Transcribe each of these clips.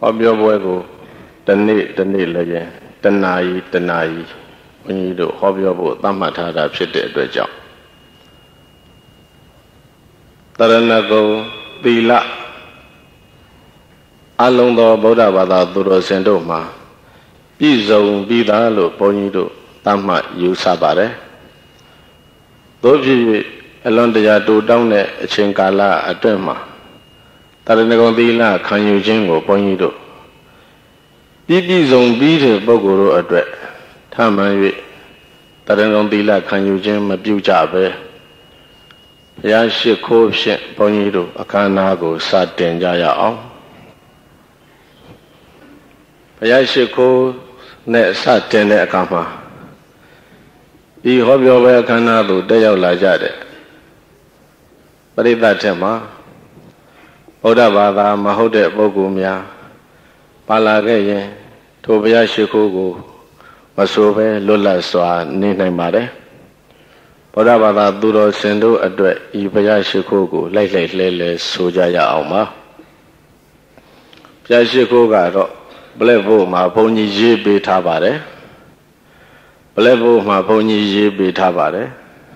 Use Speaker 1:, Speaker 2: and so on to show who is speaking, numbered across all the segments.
Speaker 1: ပြောပွဲကိုတနေ့လည်းရင်တနာရီဘုန်းကြီးတို့ဟောပြောဖို့သတ်မှတ်ထားတာဖြစ်တဲ့အတွက်ကြောင့်တရဏဂုံသီလအလုံးသောဗုဒ္ဓဘာသာသူတော်စင်တို့မှာပြည့်စုံပြီးသားလို့ဘုန်းကြီးတို့သတ်မှတ်ယူဆပါတယ်သို့ဖြစ်၍အလွန်တရာတူတောင်းတဲ့အချိန်ကာလအတွင်းမှာတရဏဂုံသီလခံယူခြင်းကိုဘုန်းကြီးတို့ပြည့်စုံပြီးတဲ့ပုဂ္ဂိုလ်တို့အတွက်ထမှန်၍တရဏဂုံသီလခံယူခြင်းမပြုကြပဲဘုရားရှိခိုးဖြင့်ဘုန်းကြီးတို့အခမ်းအနားကိုစတင်ကြရအောင်ဘုရားရှိခိုးနဲ့စတင်တဲ့အခါမှာဒီဟောပြောပွဲအခမ်းအနားသို့တက်ရောက်လာကြတဲ့ပရိသတ်ထက်မှာဗုဒ္ဓဘာသာမဟုတ်တဲ့ပုဂ္ဂိုလ်များပါလာခဲ့ရင်ထိုဘုရားရှိခိုးကိုမဆိုပဲလွတ်လပ်စွာနေနိုင်ပါတယ်ဗုဒ္ဓဘာသာသူတော်စင်တို့အတွက်ဤဘုရားရှိခိုးကိုလိုက်လဲဆိုကြရအောင်ပါဘုရားရှိခိုးကတော့ပလက်ဖို့မှာဘုန်းကြီးရေးပေးထားပါတယ်ပလက်ဖို့မှာဘုန်းကြီးရေးပေးထားပါတယ်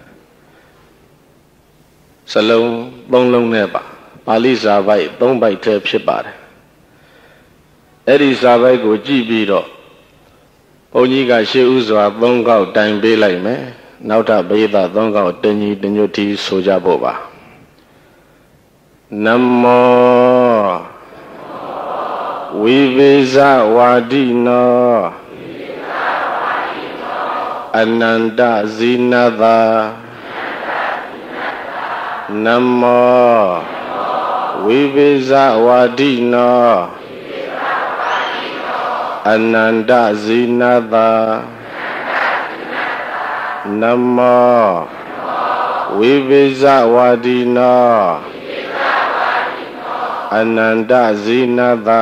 Speaker 1: စလုံး3လုံးနဲ့ပါဠိစာပိုက်3ပိုက်တည်းဖြစ်ပါတယ်အဲ့ဒီစာပိုက်ကိုကြည့်ပြီးတော့ဘုန်းကြီးကရှေးဥစွာ3ခေါက်တိုင်ပေးလိုက်မယ်နောက်ထပ်ဘေးသား3ခေါက်တင်ကြီးတညွတ်တီဆိုကြဖို့ပါနမောဝိဝေဇဝါဒိနောအနန္တဇိနသာနမောဝိဝေဇဝါဒိနောအနန္တဇိနသာနမောဝိဝေဇဝါဒိနောအနန္တဇိနသာ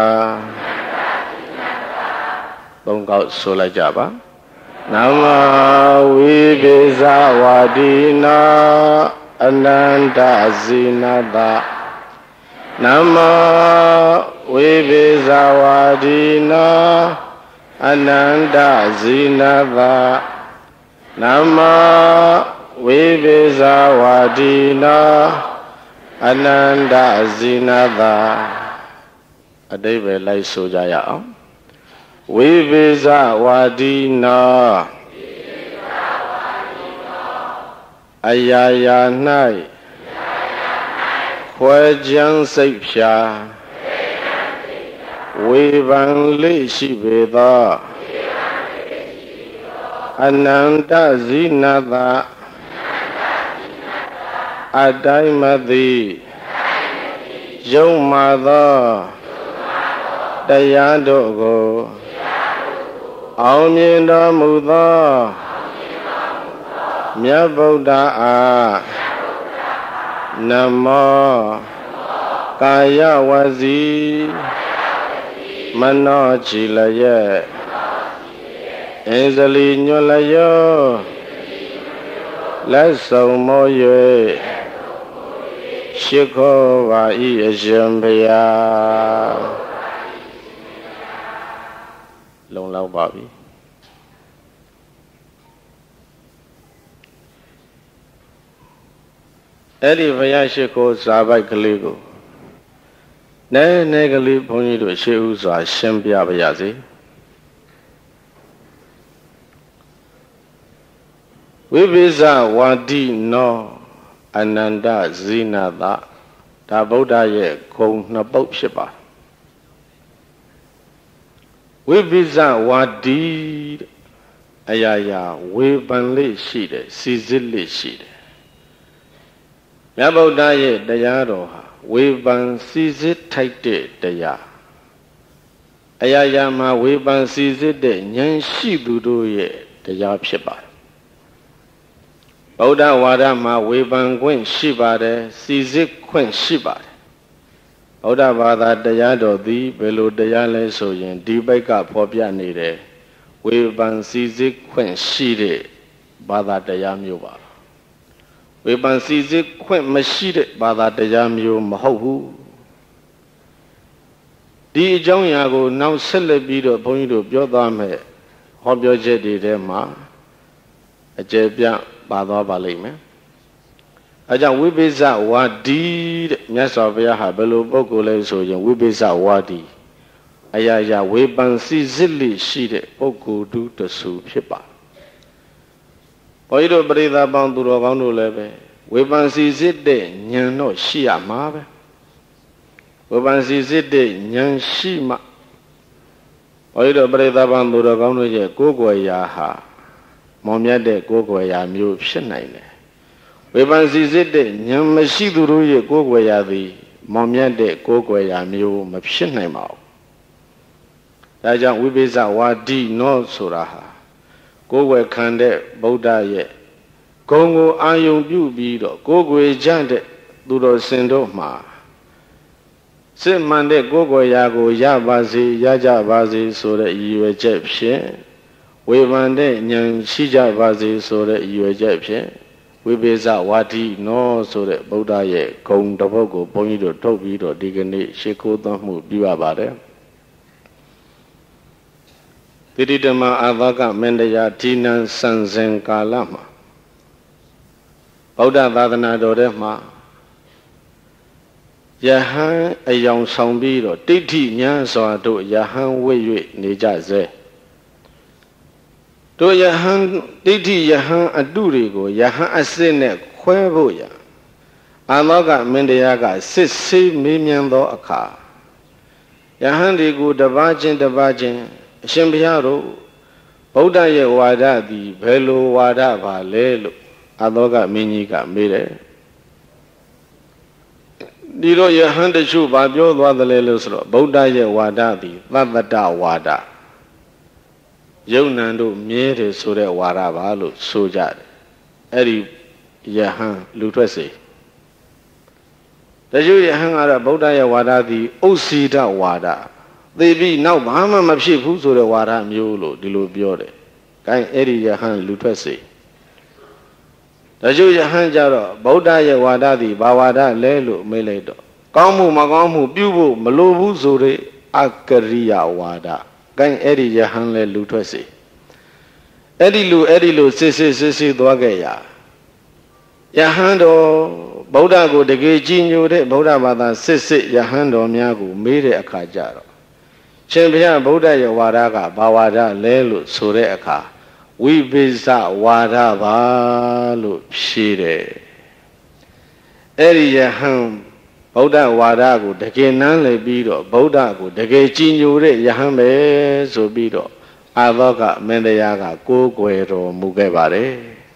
Speaker 1: 3ခေါက်ဆိုလိုက်ကြပါနမောဝိဝေဇဝါဒိနောအနန္တဇိနသာနမောဝိဝေဇဝါဒိနောအနန္တဇိနသာနမောဝိဝေဇဝါဒိနောအနန္တဇိနသာအတိပ္ပယ်လိုက်ဆိုကြရအောင်ဝိဝေဇဝါဒိနောအရာရာ၌ခွဲခြားစိတ်ဖြာဝေဖန်လေးရှိပေသောအနန္တဇိနသာအတိုင်းမသိယုံမာသောတရားတို့ကိုအောင်မြင်တော်မူသောမြတ်ဗုဒ္ဓအားနမောကာယဝစီမနောချီလရဲ့အင်္ဇလီညွလယောလက်ဆောင်မော၍ရှိခိုးပါ၏အရှင်ဘုရားလုံလောက်ပါပြီအဲ့ဒီဘုရားရှိခိုးစာပိုက်ကလေးကိုနည်းကလေးဘုန်းကြီးတို့ရှေးဥစွာရှင်းပြပါရစေဝိဝိဇဝါဒိနောအနန္တဇိနသာဒါဗုဒ္ဓရဲ့ဂုဏ်2ပုဒ်ဖြစ်ပါဝိဝိဇဝါဒီအရာရာဝေဖန်လေးရှိတယ်စီစစ်လေးရှိတယ်မြတ်ဗုဒ္ဓရဲ့တရားတော်ဟာဝေဖန်စီစစ်ထိုက်တဲ့တရားအရာရာမှာဝေဖန်စီစစ်တဲ့ဉာဏ်ရှိသူတို့ရဲ့တရားဖြစ်ပါတယ်ဗုဒ္ဓဝါဒမှာဝေဖန်ခွင့်ရှိပါတယ်စီစစ်ခွင့်ရှိပါတယ်ဗုဒ္ဓဘာသာတရားတော်သည်ဘယ်လိုတရားလဲဆိုရင်ဒီဘက်ကဖော်ပြနေတယ်ဝေဖန်စီစစ်ခွင့်ရှိတဲ့ဘာသာတရားမျိုးပါဝေဖန်စီစစ်ခွင့်မရှိတဲ့ဘာသာတရားမျိုးမဟုတ်ဘူးဒီအကြောင်းအရာကိုနောက်ဆက်လက်ပြီးတော့ဘုန်းကြီးတို့ပြောသွားမယ်ဟောပြောချက်တွေထဲမှာအကျယ်ပြန့်ပါသွားပါလိမ့်မယ်။အဲကြောင့်ဝိပိဿဝါဒီတဲ့မြတ်စွာဘုရားဟာဘယ်လိုပုဂ္ဂိုလ်လဲဆိုရင်ဝိပိဿဝါဒီအရာရာဝေပန်စီစစ်လိရှိတဲ့ပုဂ္ဂိုလ်တူတဆူဖြစ်ပါဘုန်းကြီးတို့ပရိသတ်ပေါင်းသူတော်ကောင်းတို့လည်းပဲဝေပန်စီစစ်တဲ့ဉာဏ်တော့ရှိရမှာပဲဝေပန်စီစစ်တဲ့ဉာဏ်ရှိမှဘုန်းကြီးတို့ပရိသတ်ပေါင်းသူတော်ကောင်းတို့ရဲ့ကိုယ်ွယ်ရာဟာမောင်မြတ်တဲ့ကိုယ်ွယ်ရာမျိုးဖြစ်နိုင်တယ်ဝေပန်စီစစ်တဲ့ဉာဏ်မရှိသူတို့ရဲ့ကိုယ်ွယ်ရာသည်မောင်မြတ်တဲ့ကိုယ်ွယ်ရာမျိုးမဖြစ်နိုင်ပါဘူးဒါကြောင့်ဝိပိဿဝါဒီနောဆိုတာဟာကိုယ်ွယ်ခံတဲ့ဗုဒ္ဓရဲ့ဂုဏ်ကိုအာယုံပြုပြီးတော့ကိုယ်ွယ်ကြတဲ့သူတော်စင်တို့မှာစစ်မှန်တဲ့ကိုယ်ွယ်ရာကိုရပါစေရကြပါစေဆိုတဲ့ရည်ရွယ်ချက်ဖြင့်ဝေဖန်တဲ့ဉာဏ်ရှိကြပါစေဆိုတဲ့ရည်ရွယ်ချက်ဖြင့်ဝိပိဿဝါဒီနောဆိုတဲ့ဗုဒ္ဓရဲ့ဂုဏ်တစ်ပုဒ်ကိုဘုန်းကြီးတို့ထုတ်ပြီးတော့ဒီကနေ့ရှ िख ိုးသွမ်းမှုပြုရပါတယ်တိတိတမအာသကမန္တရာဌိနံစံစဉ်ကာလမှာဗုဒ္ဓသာသနာတော်ထဲမှာယဟန်အယောင်ဆောင်ပြီးတော့တိဋ္ဌိညာစွာတို့ယဟန်ဝိ၍နေကြစေတို့ယဟန်တိဋ္ဌိယဟန်အတုတွေကိုယဟန်အစစ်နဲ့ခွဲဖို့ရအာလောကမန္တရာကစစ်ဆေးမေးမြန်းသောအခါယဟန်တွေကိုတပါးချင်းတပါးချင်းအရှင်ဘုရားတို့ဗုဒ္ဓရဲ့ဝါဒသည်ဘယ်လိုဝါဒပါလဲလို့အာလောကမင်းကြီးကမေးတယ်ဒီတော့ယဟန်တချို့ဘာပြောသွားသလဲလို့ဆိုတော့ဗုဒ္ဓရဲ့ဝါဒသည်သတ္တတဝါဒယုံနံတို့မြဲတယ်ဆိုတဲ့ဝါဒပါလို့ဆိုကြတယ်အဲ့ဒီယဟန်လူထွက်စေတချို့ယဟန်ကတော့ဗုဒ္ဓရဲ့ဝါဒသည်ဥစ္စီဒဝါဒသိပြီးနောက်ဘာမှမဖြစ်ဘူးဆိုတဲ့ဝါဒမျိုးလို့ဒီလိုပြောတယ်။အဲအဲ့ဒီယဟန်လူထွက်စေတချို့ယဟန်ကြတော့ဗုဒ္ဓရဲ့ဝါဒသည်ဘာဝါဒလဲလို့မေးလိုက်တော့ကောင်းမှုမကောင်းမှုပြုဖို့မလိုဘူးဆိုတဲ့အကရိယဝါဒ။အဲအဲ့ဒီယဟန်လဲလူထွက်စေအဲ့ဒီလိုစစ်သွားခဲ့ရယဟန်တော်ဗုဒ္ဓကိုတကယ်ကြည်ညိုတဲ့ဗုဒ္ဓဘာသာစစ်ယဟန်တော်များကိုမေးတဲ့အခါကျတော့ရှင်ဘုရားဗုဒ္ဓရဲ့ဝါဒကဘာဝါဒလဲလို့ဆိုတဲ့အခါဝိပိဿဝါဒပါလို့ဖြေတယ်အဲ့ဒီယဟန်ဗုဒ္ဓဝါဒကိုတကယ်နမ်းလည်ပြီးတော့ဗုဒ္ဓကိုတကယ်ကြည်ညိုတဲ့ယဟန်ပဲဆိုပြီးတော့အာလောကမင်းတရားကကိုးကွယ်တော်မူခဲ့ပါတယ်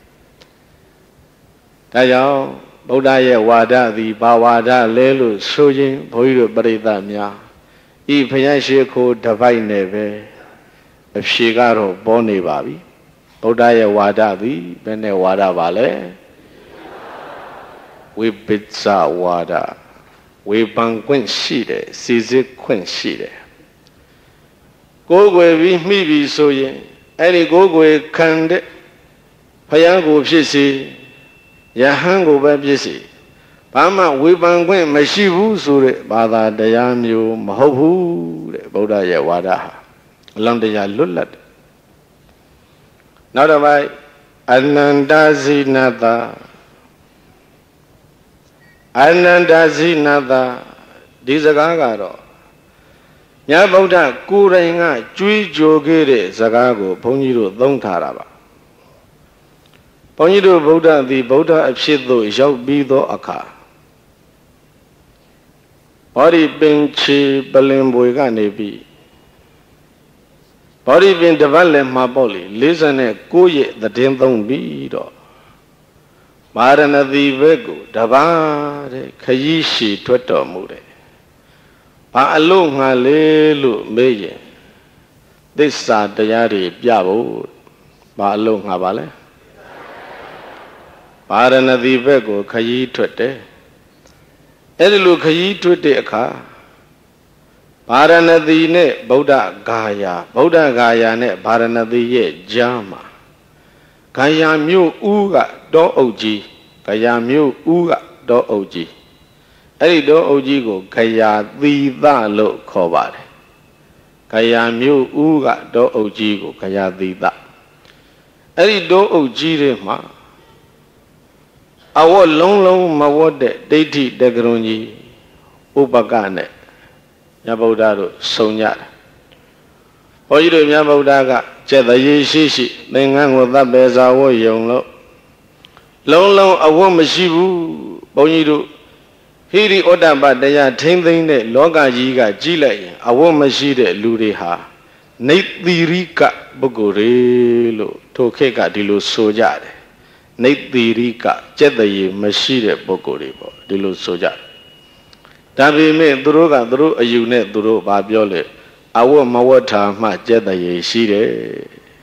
Speaker 1: ဒါကြောင့်ဗုဒ္ဓရဲ့ဝါဒသည်ဘာဝါဒလဲလို့ဆိုရင်ဘုန်းကြီးတို့ပရိသတ်များဤဘုရားရှိခိုးတစ်ပိုက်နဲ့ပဲအဖြေကတော့ပေါ်နေပါပြီဗုဒ္ဓရဲ့ဝါဒသည်ဘယ်နဲ့ဝါဒပါလဲဝိပိဿဝါဒဝေပန်ခွင့်ရှိတယ်စီစစ်ခွင့်ရှိတယ်ကိုယ်ွယ်ပြီးမိပြီဆိုရင်အဲ့ဒီကိုယ်ွယ်ခံတဲ့ဘုရားကိုဖြစ်စေယဟန်ကိုပဲဖြစ်စေဘာမှဝေဖန်ခွင့်မရှိဘူးဆိုတဲ့ဘာသာတရားမျိုးမဟုတ်ဘူးတဲ့ဗုဒ္ဓရဲ့ဝါဒဟာအလွန်တရာလွတ်လပ်တယ်နောက်တစ်ပိုင်းအနန္တဇိနတဒီစကားကတော့မြတ်ဗုဒ္ဓကိုယ်တိုင်ကကြွေးကြော်ခဲ့တဲ့စကားကိုဘုန်းကြီးတို့သုံးထားတာပါဘုန်းကြီးတို့ဗုဒ္ဓသည်ဗုဒ္ဓအဖြစ်သို့ရောက်ပြီးသောအခါဘောဓိပင်ချေပလင်ပွေကနေပြီးဘောဓိပင်တစ်ပတ်လည်းမှာပေါ့လေ49ရက်သတင်းသုံးပြီးတော့မာရဏသီဘက်ကိုတပါးတဲ့ခရီးရှည်ထွက်တော်မူတယ်ဘာအလို့ငါလေလို့မေးရင်သစ္စာတရားတွေပြဖို့ဘာအလို့ငါပါလဲမာရဏသီဘက်ကိုခရီးထွက်တယ်အဲ့ဒီလိုခရီးထွက်တဲ့အခါဗာရဏသီနဲ့ဗုဒ္ဓဂါယာနဲ့ဗာရဏသီရဲ့ကြားမှာဂါယာမြို့ဦးကတောအုပ်ကြီးအဲ့ဒီတောအုပ်ကြီးကိုဂယာသီသလို့ခေါ်ပါတယ် Kaya Miu Uga Do Ojigo Kaya Dida Eri Do Ojire Ma Awo Long Long Mawode Deiti Degrunji Upagane Nyabodaro Sonyara Ojido Nyabodaga Cheta Yeshishi Nengang Wabeza Wo Yonglo Long Long Awo Mashibu Bonyido Hiri Odamba Daya Tendine Loga Yiga Jilay Awo Mashide Lureha Naithirika Bogorelo Tokeka Dilo Sojade Naithirika Chetaye Mashide Bogorebo Dilo Sojade Tabi me Duroga Duru Ayune Duro Babiole Awo Mawata Ma Chetaye Shide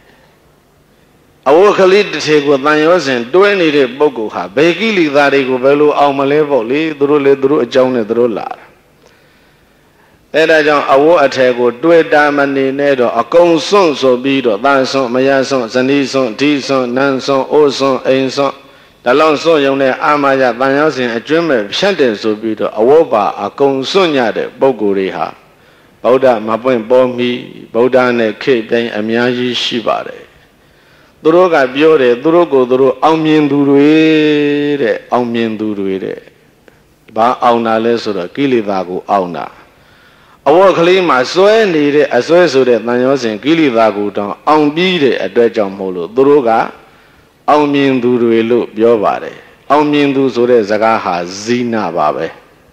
Speaker 1: Awo Khalid Tego Tanyosen Dueni de Bogoha Begili Darigo Velo Aumalevoli Duru Ajone Drular Edajon Awo Atego Due Damani Nedo A Kong Son So Bido Danson Mayason Sanison Tison Nanson Oson Ainson Dalon Son Yone Amaya Tanyosen A Dreamer Shanten So Bido Awoba A Kong Sonya de Bogoriha Boda Mapuen Bomi Boda Ne Ke Ben Amyaji Shibare Duroga Biore, Durogo Duro, Aumiendure, Aumiendure, Ba Auna Lesura, Kilidago Auna. Our Kalima Soe needed a soe so that Nanyos and Kilidago down, Aumbide a dredge molo, Duroga, Aumiendure look, Biovare, Aumiendu Sore Zagaha, Zina Babe.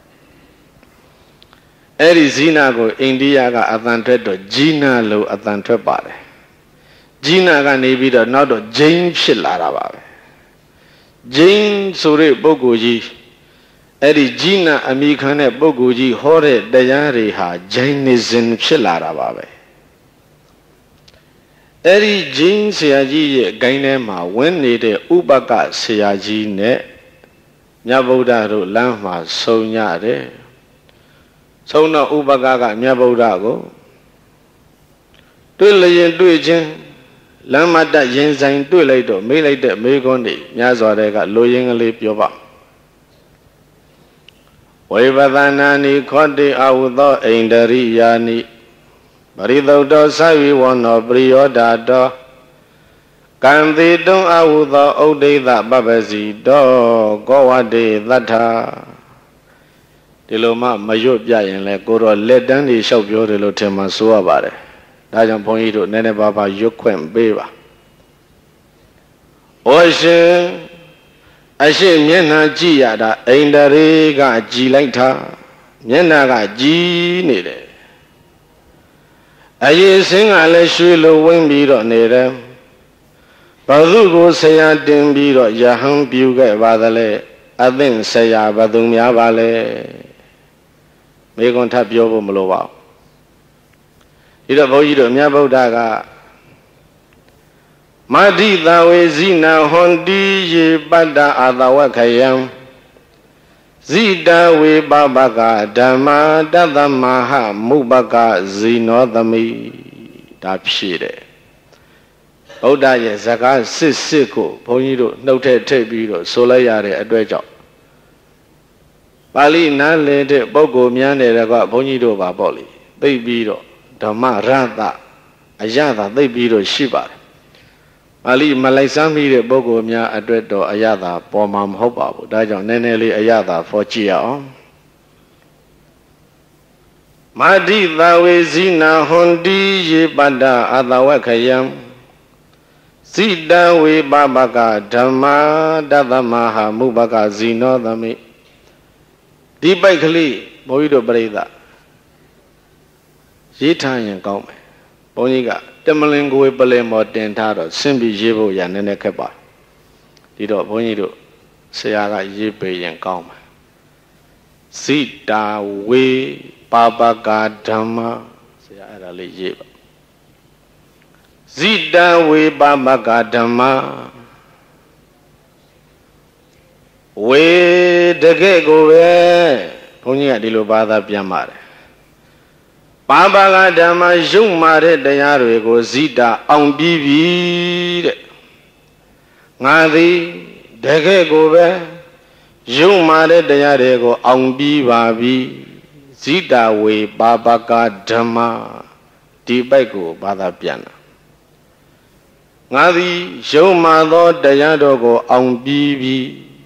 Speaker 1: Eri Zina go India ga Atlanteto, Gina lo Atlantepare. Gina ga nebi da now do Jane Shilara babe. Jane Sore Bogoji Eri Gina Amikane Bogoji Hore Dayari ha Jainism Shilara babe. Eri Jane Siaji Gainema when needed Ubaka Siaji ne Nyabodaro Lama Sonyare Sona Ubagaga Nyabodago Tulayan Duijin Lamada Yenzain do later, may later, may gondi, Yazorega, Loying Lip Yoba. Wavanani Condi Awudo, Aindari Yani, Barido do Savi one of Brioda do. Can they do Awudo, Ode that Babazi do, Goa de Lata Diloma, Mayopia and Legoro, let down the shop your Lotema Suabare. Dajan Ponito, Nene Baba, Yoquem, Beba. Ocean, I say, Yena Giada, Aindarega, Gilaita, Yenaga, G needed. I sing, I let you low wing beat on it. Bazugo say, I didn't beat on Yaham Buga Vadale, I then say, Badumia Vale. Make on tap your Molowa. Ida Boyido Nyabodaga Madi Dawe Zina Hondi Ye Bada Adawakayam Zida We Babaga Dama Dadamaha Mubaga Zino Dami Dapshire Oda Ye Zaka Sisiko Boyido Note Tebido Solayare Adwejo Bali Nale Bogo Miane Raga Boyido Baboli Baby Dama Rada Ayada they beat Shiba Ali Malaysami de Bogomia Adredo Ayada Pomam Hopa Dajon Neneli Ayada for Chia Madi Dawe Zina Hondi Ye Bada Adawakayam Sida We Babaga Dama Dadamaha Mubaga Zino Dami Dibakali Boido Breda Yitayan Gome Boniga Temalingo Balemo Dentado Simbi Jibo Yanene Keba Dido Bonido Seaga Yibe and Gome Sita We Babaga Dama Seara Jiba Zida We Babaga Dama We Degego Ponia Dilo Bada Biamare Babaga Dama Jumare Dayarego Zida on Bibi Nadi Degego Jumare Dayarego on Bibabi Zida We Babaga Dama ဒီပိုက်ကိုဘာသာပြန်တာငါသည်ယုံမှသောတရားတော်ကိုအောင်ပြီးပြီ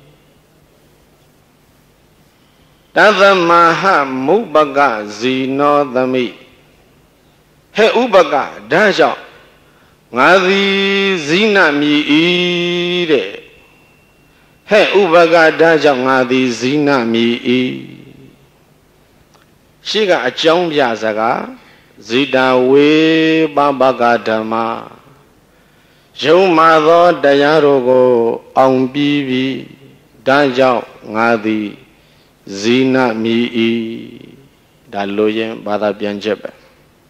Speaker 1: တသမဟမုပကဇီနောသမိဟဲ့ဥပကဒါကြောင့်ငါသည်ဇိနမြည်ဤတဲ့ဟဲ့ဥပကဒါကြောင့်ငါသည်ဇိနမြည်ဤရှိကအကြောင်းပြစကားဇိတဝေပပကဓမ္မယုံမှသောတရားတော်ကိုအောင်ပြီးပြီဒါကြောင့်ငါသည်ဇိနမြည်ဤဒါလိုရင်ဘာသာပြန်ချက်ပဲ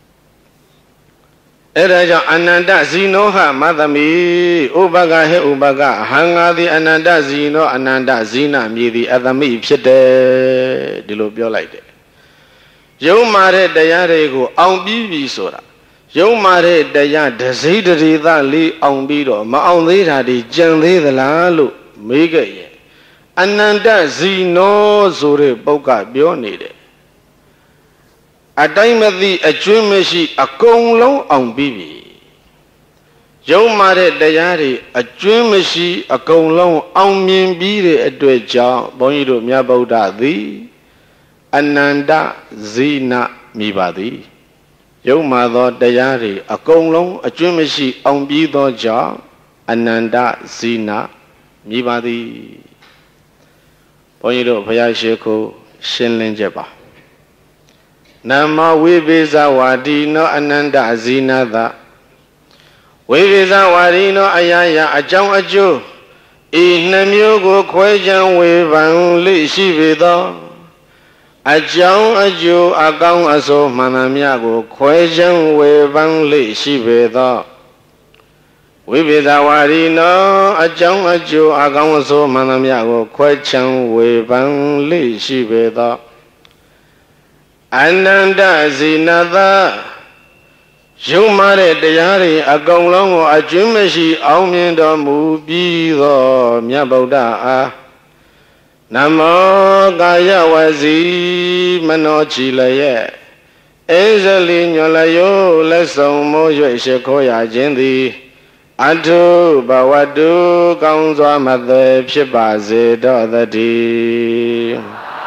Speaker 1: အဲ့ဒါကြောင့်အနန္တဇီနောဟမသမိဥပကဟေဥပကဟံငါသည်အနန္တဇီနောအနန္တဇိနမြည်သည်အသမိဖြစ်တယ်ဒီလိုပြောလိုက်တယ်ယုံမာတဲ့တရားတွေကိုအောင်ပြီးပြီဆိုတာယုံမာတဲ့တရားဒစိတရေသလေးအောင်ပြီးတော့မအောင်သေးတာဒီကြံသေးသလားလို့မေးခဲ့ရဲ့အနန္တဇီနောဆိုတဲ့ပုဂ္ဂပြောနေတယ်အတိုင်းမသိအကျွမ်းမရှိအကုန်လုံးအောင်ပြီးပြီယုံမာတဲ့တရားတွေအကျွမ်းမရှိအကုန်လုံးအောင်မြင်ပြီးတဲ့အတွက်ကြောင့်ဘုန်းကြီးတို့မြတ်ဗုဒ္ဓသည်အနန္တဇိနမိပါသည်ယုံမာသောတရားတွေအကုန်လုံးအကျွမ်းမရှိအောင်ပြီးသောကြောင့်အနန္တဇိနမိပါသည်ဘုန်းကြီးတို့ဘုရားရှိခိုးရှင်းလင်းချက်ပါနမဝိပိဇဝါဒီနောအနန္တဇိနသဝိပိဇဝါဒီနောအရာရာအကြောင်းအကျိုးဤနှမျိုးကိုခွဲခြားဝေဖန်လိရှိပေသောအကြောင်းအကျိုးအကောင်းအဆိုးမှန်သမျှကိုခွဲခြားဝေဖန်လိရှိပေသောဝိပိဇဝါဒီနောအကြောင်းအကျိုးအကောင်းအဆိုးမှန်သမျှကိုခွဲခြားဝေဖန်လိရှိပေသောအနန္တဇိနသယုံမာတဲ့တရားတွေအကုန်လုံးကိုအကျွမ်းမရှိအောင်မြင်တော်မူပြီးသောမြတ်ဗုဒ္ဓအားနမောကာယဝစီမနောချီလရဲ့အိဇလိညောလယောလက်ဆောင်မိုးရွှေရှိခိုးရခြင်းသည်အထုဘဝတုကောင်းစွာမသက်ဖြစ်ပါစေတော့သတည်း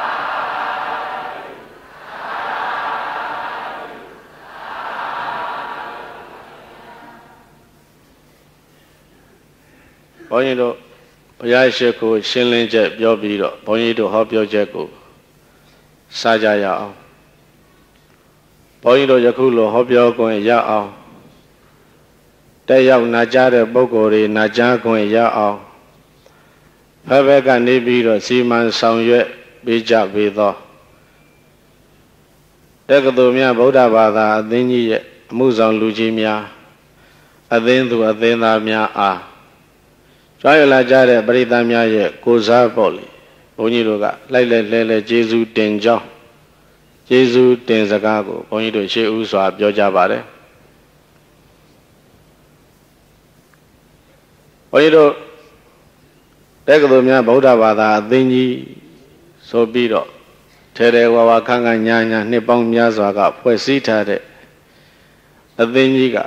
Speaker 1: ဘုန်းကြီးတို့ဘုရားရှိခိုးရှင်းလင်းချက်ပြောပြီးတော့ဘုန်းကြီးတို့ဟောပြောချက်ကိုစားကြရအောင်ဘုန်းကြီးတို့ယခုလိုဟောပြောခွင့်ရအောင်တက်ရောက်နာကြားတဲ့ပုဂ္ဂိုလ်တွေနာကြားခွင့်ရအောင်ဘယ်ဘက်ကနေပြီးတော့စီမံဆောင်ရွက်ပေးကြပေသောတက္ကသိုလ်များဗုဒ္ဓဘာသာအသင်းကြီးရဲ့အမှုဆောင်လူကြီးများအသင်းသူအသင်းသားများအားကြွားရလာကြတဲ့ပရိသတ်များရဲ့ကိုးစားပေါ့လေဘုန်းကြီးတို့ကလိုက်လဲကျေးဇူးတင်ကြောင်းကျေးဇူးတင်စကားကိုဘုန်းကြီးတို့ရှေးဥစွာပြောကြပါတယ်ဘုန်းကြီးတို့တက္ကသိုလ်များဗုဒ္ဓဘာသာအသင်းကြီးဆိုပြီးတော့ထဲဝါခန်းညာနှစ်ပေါင်းများစွာကဖွဲ့စည်းထားတဲ့အသင်းကြီးက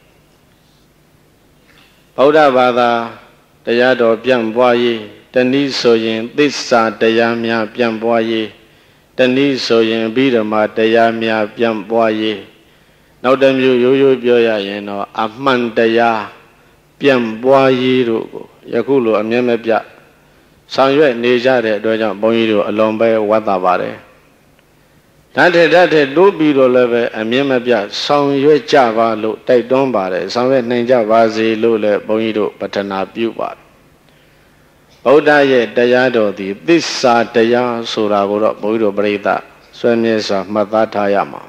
Speaker 1: ဗုဒ္ဓဘာသာတရားတော်ပြန့်ပွားရေးတနည်းဆိုရင်သစ္စာတရားများပြန့်ပွားရေးတနည်းဆိုရင်အဘိဓမ္မာတရားများပြန့်ပွားရေးနောက်တစ်မျိုးရိုးရိုးပြောရရင်တော့အမှန်တရားပြန့်ပွားရေးတို့ကိုယခုလိုအမြဲမပြတ်ဆောင်ရွက်နေကြတဲ့အတွက်ကြောင့်ဘုန်းကြီးတို့အလွန်ပဲဝတ်သာပါတယ်ဓာတ်တဲ့တိုးပြီးတော့လည်းပဲအမြဲမပြတ်ဆောင်ရွက်ကြပါလို့တိုက်တွန်းပါတယ်ဆောင်ရွက်နိုင်ကြပါစေလို့လည်းဘုန်းကြီးတို့ပတ္ထနာပြုပါတယ်ဗုဒ္ဓရဲ့တရားတော်သည်သစ္စာတရားဆိုတာကိုတော့ဘုန်းကြီးတို့ပြိဿဆွေးမြဲစွာမှတ်သားထားရမှာ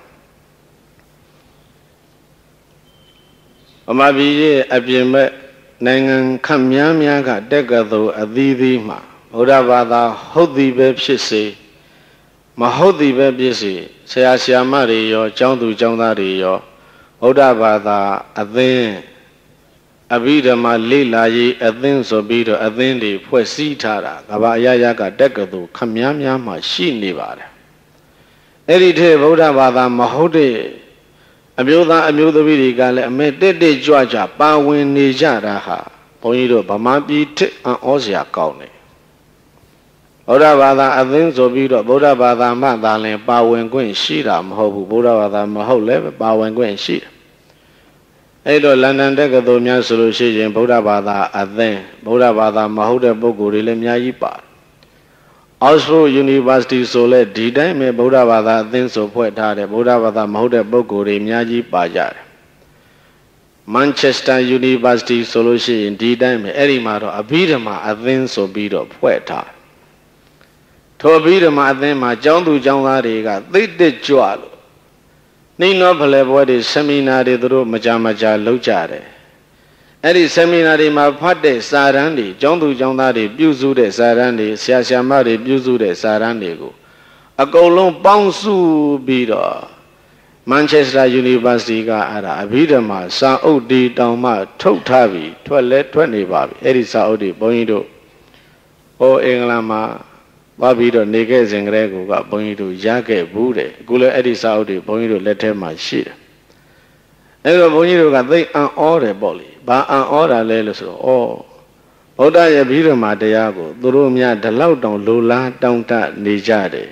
Speaker 1: ဗမာပြည်ရဲ့အပြင်မဲ့နိုင်ငံခန့်များကတက္ကသိုလ်အသီးသီးမှာဗုဒ္ဓဘာသာဟုတ်သည်ပဲဖြစ်စေမဟုတ်သည်ပဲဖြစ်စေဆရာဆရာမတွေရောကျောင်းသူကျောင်းသားတွေရောဗုဒ္ဓဘာသာအသင်းအဘိဓမ္မာလေ့လာရေးအသင်းဆိုပြီးတော့အသင်းတွေဖွဲ့စည်းထားတာကဘာအရရကတက္ကသိုလ်ခန့်များမှာရှိနေပါတယ်အဲ့ဒီထဲဗုဒ္ဓဘာသာမဟုတ်တဲ့အမျိုးသားအမျိုးသမီးတွေကလည်းအမေတက်တက်ကြွကြွပါဝင်နေကြတာဟာဘုန်းကြီးတို့ဗမာပြည်ထက်အံ့ဩစရာကောင်းတယ်ဗုဒ္ဓဘာသာအသင်းဆိုပြီးတော့ဗုဒ္ဓဘာသာမှသာလင်ပါဝင်ခွင့်ရှိတာမဟုတ်ဘူးဗုဒ္ဓဘာသာမဟုတ်လည်းပါဝင်ခွင့်ရှိတယ်အဲ့တော့လန်ဒန်တက္ကသိုလ်များဆိုလို့ရှိရင်ဗုဒ္ဓဘာသာအသင်းဗုဒ္ဓဘာသာမဟုတ်တဲ့ပုဂ္ဂိုလ်တွေလည်းအများကြီးပါတယ်Oxford University ဆိုလဲဒီတိုင်းပဲဗုဒ္ဓဘာသာအသင်းဆိုဖွဲ့ထားတယ်ဗုဒ္ဓဘာသာမဟုတ်တဲ့ပုဂ္ဂိုလ်တွေအများကြီးပါကြတယ် Manchester University ဆိုလို့ရှိရင်ဒီတိုင်းပဲအဲ့ဒီမှာတော့အဘိဓမ္မာအသင်းဆိုပြီးတော့ဖွဲ့ထားထိုအဘိဓမ္မာအသင်းမှာကျောင်းသူကျောင်းသားတွေကသိတဲ့ကြွလို့နှိမ့်သောဖလဲပွဲတွေဆမီနာတွေသူတို့မကြလုပ်ကြတယ်အဲ့ဒီဆမီနာတွေမှာဖတ်တဲ့စာရန်တွေကျောင်းသူကျောင်းသားတွေပြုစုတဲ့စာရန်တွေဆရာဆရာမတွေပြုစုတဲ့စာရန်တွေကိုအကုန်လုံးပေါင်းစုပြီးတော့ Manchester University ကအဲ့ဒါအဘိဓမ္မာစာအုပ်ဒီတောင်မှထုတ်ထားပြီးထွက်နေပါပြီအဲ့ဒီစာအုပ်တွေဘုန်းကြီးတို့ဟိုအင်္ဂလန်မှာသွားပြီးတော့နေခဲ့စဉ်ကလေးကဘုန်းကြီးတို့ရခဲ့ဘူးတဲ့အခုလည်းအဲ့ဒီစာအုပ်တွေဘုန်းကြီးတို့လက်ထဲမှာရှိတယ်အဲ့တော့ဘုန်းကြီးတို့ကသိအံ့ဩတယ်ပေါ့လေဘာအံ့ဩတာလဲလို့ဆိုတော့ဗုဒ္ဓရဲ့ဘိဓမ္မာတရားကိုသူတို့များဒီလောက်တောင်လိုလားတောင်းတနေကြတယ်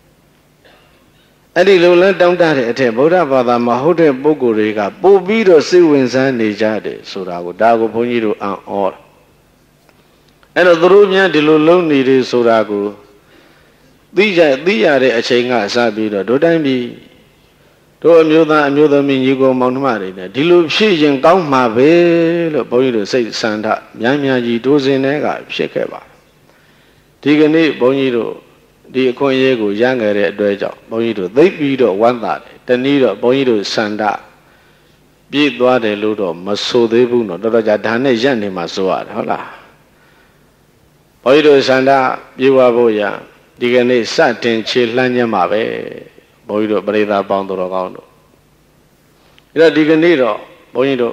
Speaker 1: အဲ့ဒီလိုလားတောင်းတတဲ့အထက်ဗုဒ္ဓဘာသာမဟုတ်တဲ့ပုဂ္ဂိုလ်တွေကပို့ပြီးတော့စိတ်ဝင်စားနေကြတယ်ဆိုတာကိုဒါကိုဘုန်းကြီးတို့အံ့ဩတာအဲ့တော့သူတို့များဒီလိုလုံးနေတယ်ဆိုတာကိုသိရတဲ့အချိန်ကစပြီးတော့တို့တိုင်းပြည်တို့အမျိုးသားအမျိုးသမီးညီကိုမောင်နှမတွေနဲ့ဒီလိုဖြစ်ရင်ကောင်းမှာပဲလို့ဘုန်းကြီးတို့စိတ်ဆန္ဒများကြီးတိုးစင်တဲ့ကဖြစ်ခဲ့ပါဒီကနေ့ဘုန်းကြီးတို့ဒီအခွင့်အရေးကိုရငယ်တဲ့အတွက်ကြောင့်ဘုန်းကြီးတို့သိပြီးတော့ဝမ်းသာတယ်တနည်းတော့ဘုန်းကြီးတို့ဆန္ဒပြည့်သွားတယ်လို့တော့မဆိုသေးဘူးနော်တော်တော်ကြာဒါနဲ့ရက်နေမှာဆိုရတယ်ဟုတ်လားဘုန်းကြီးတို့ဆန္ဒပြေဝဖို့ရဒီကနေ့စတင်ခြေလှမ်းခြင်းမှာပဲဘုန်းကြီးတို့ပရိသတ်ပေါင်းတော်ကောင်းတို့အဲ့တော့ဒီကနေ့တော့ဘုန်းကြီးတို့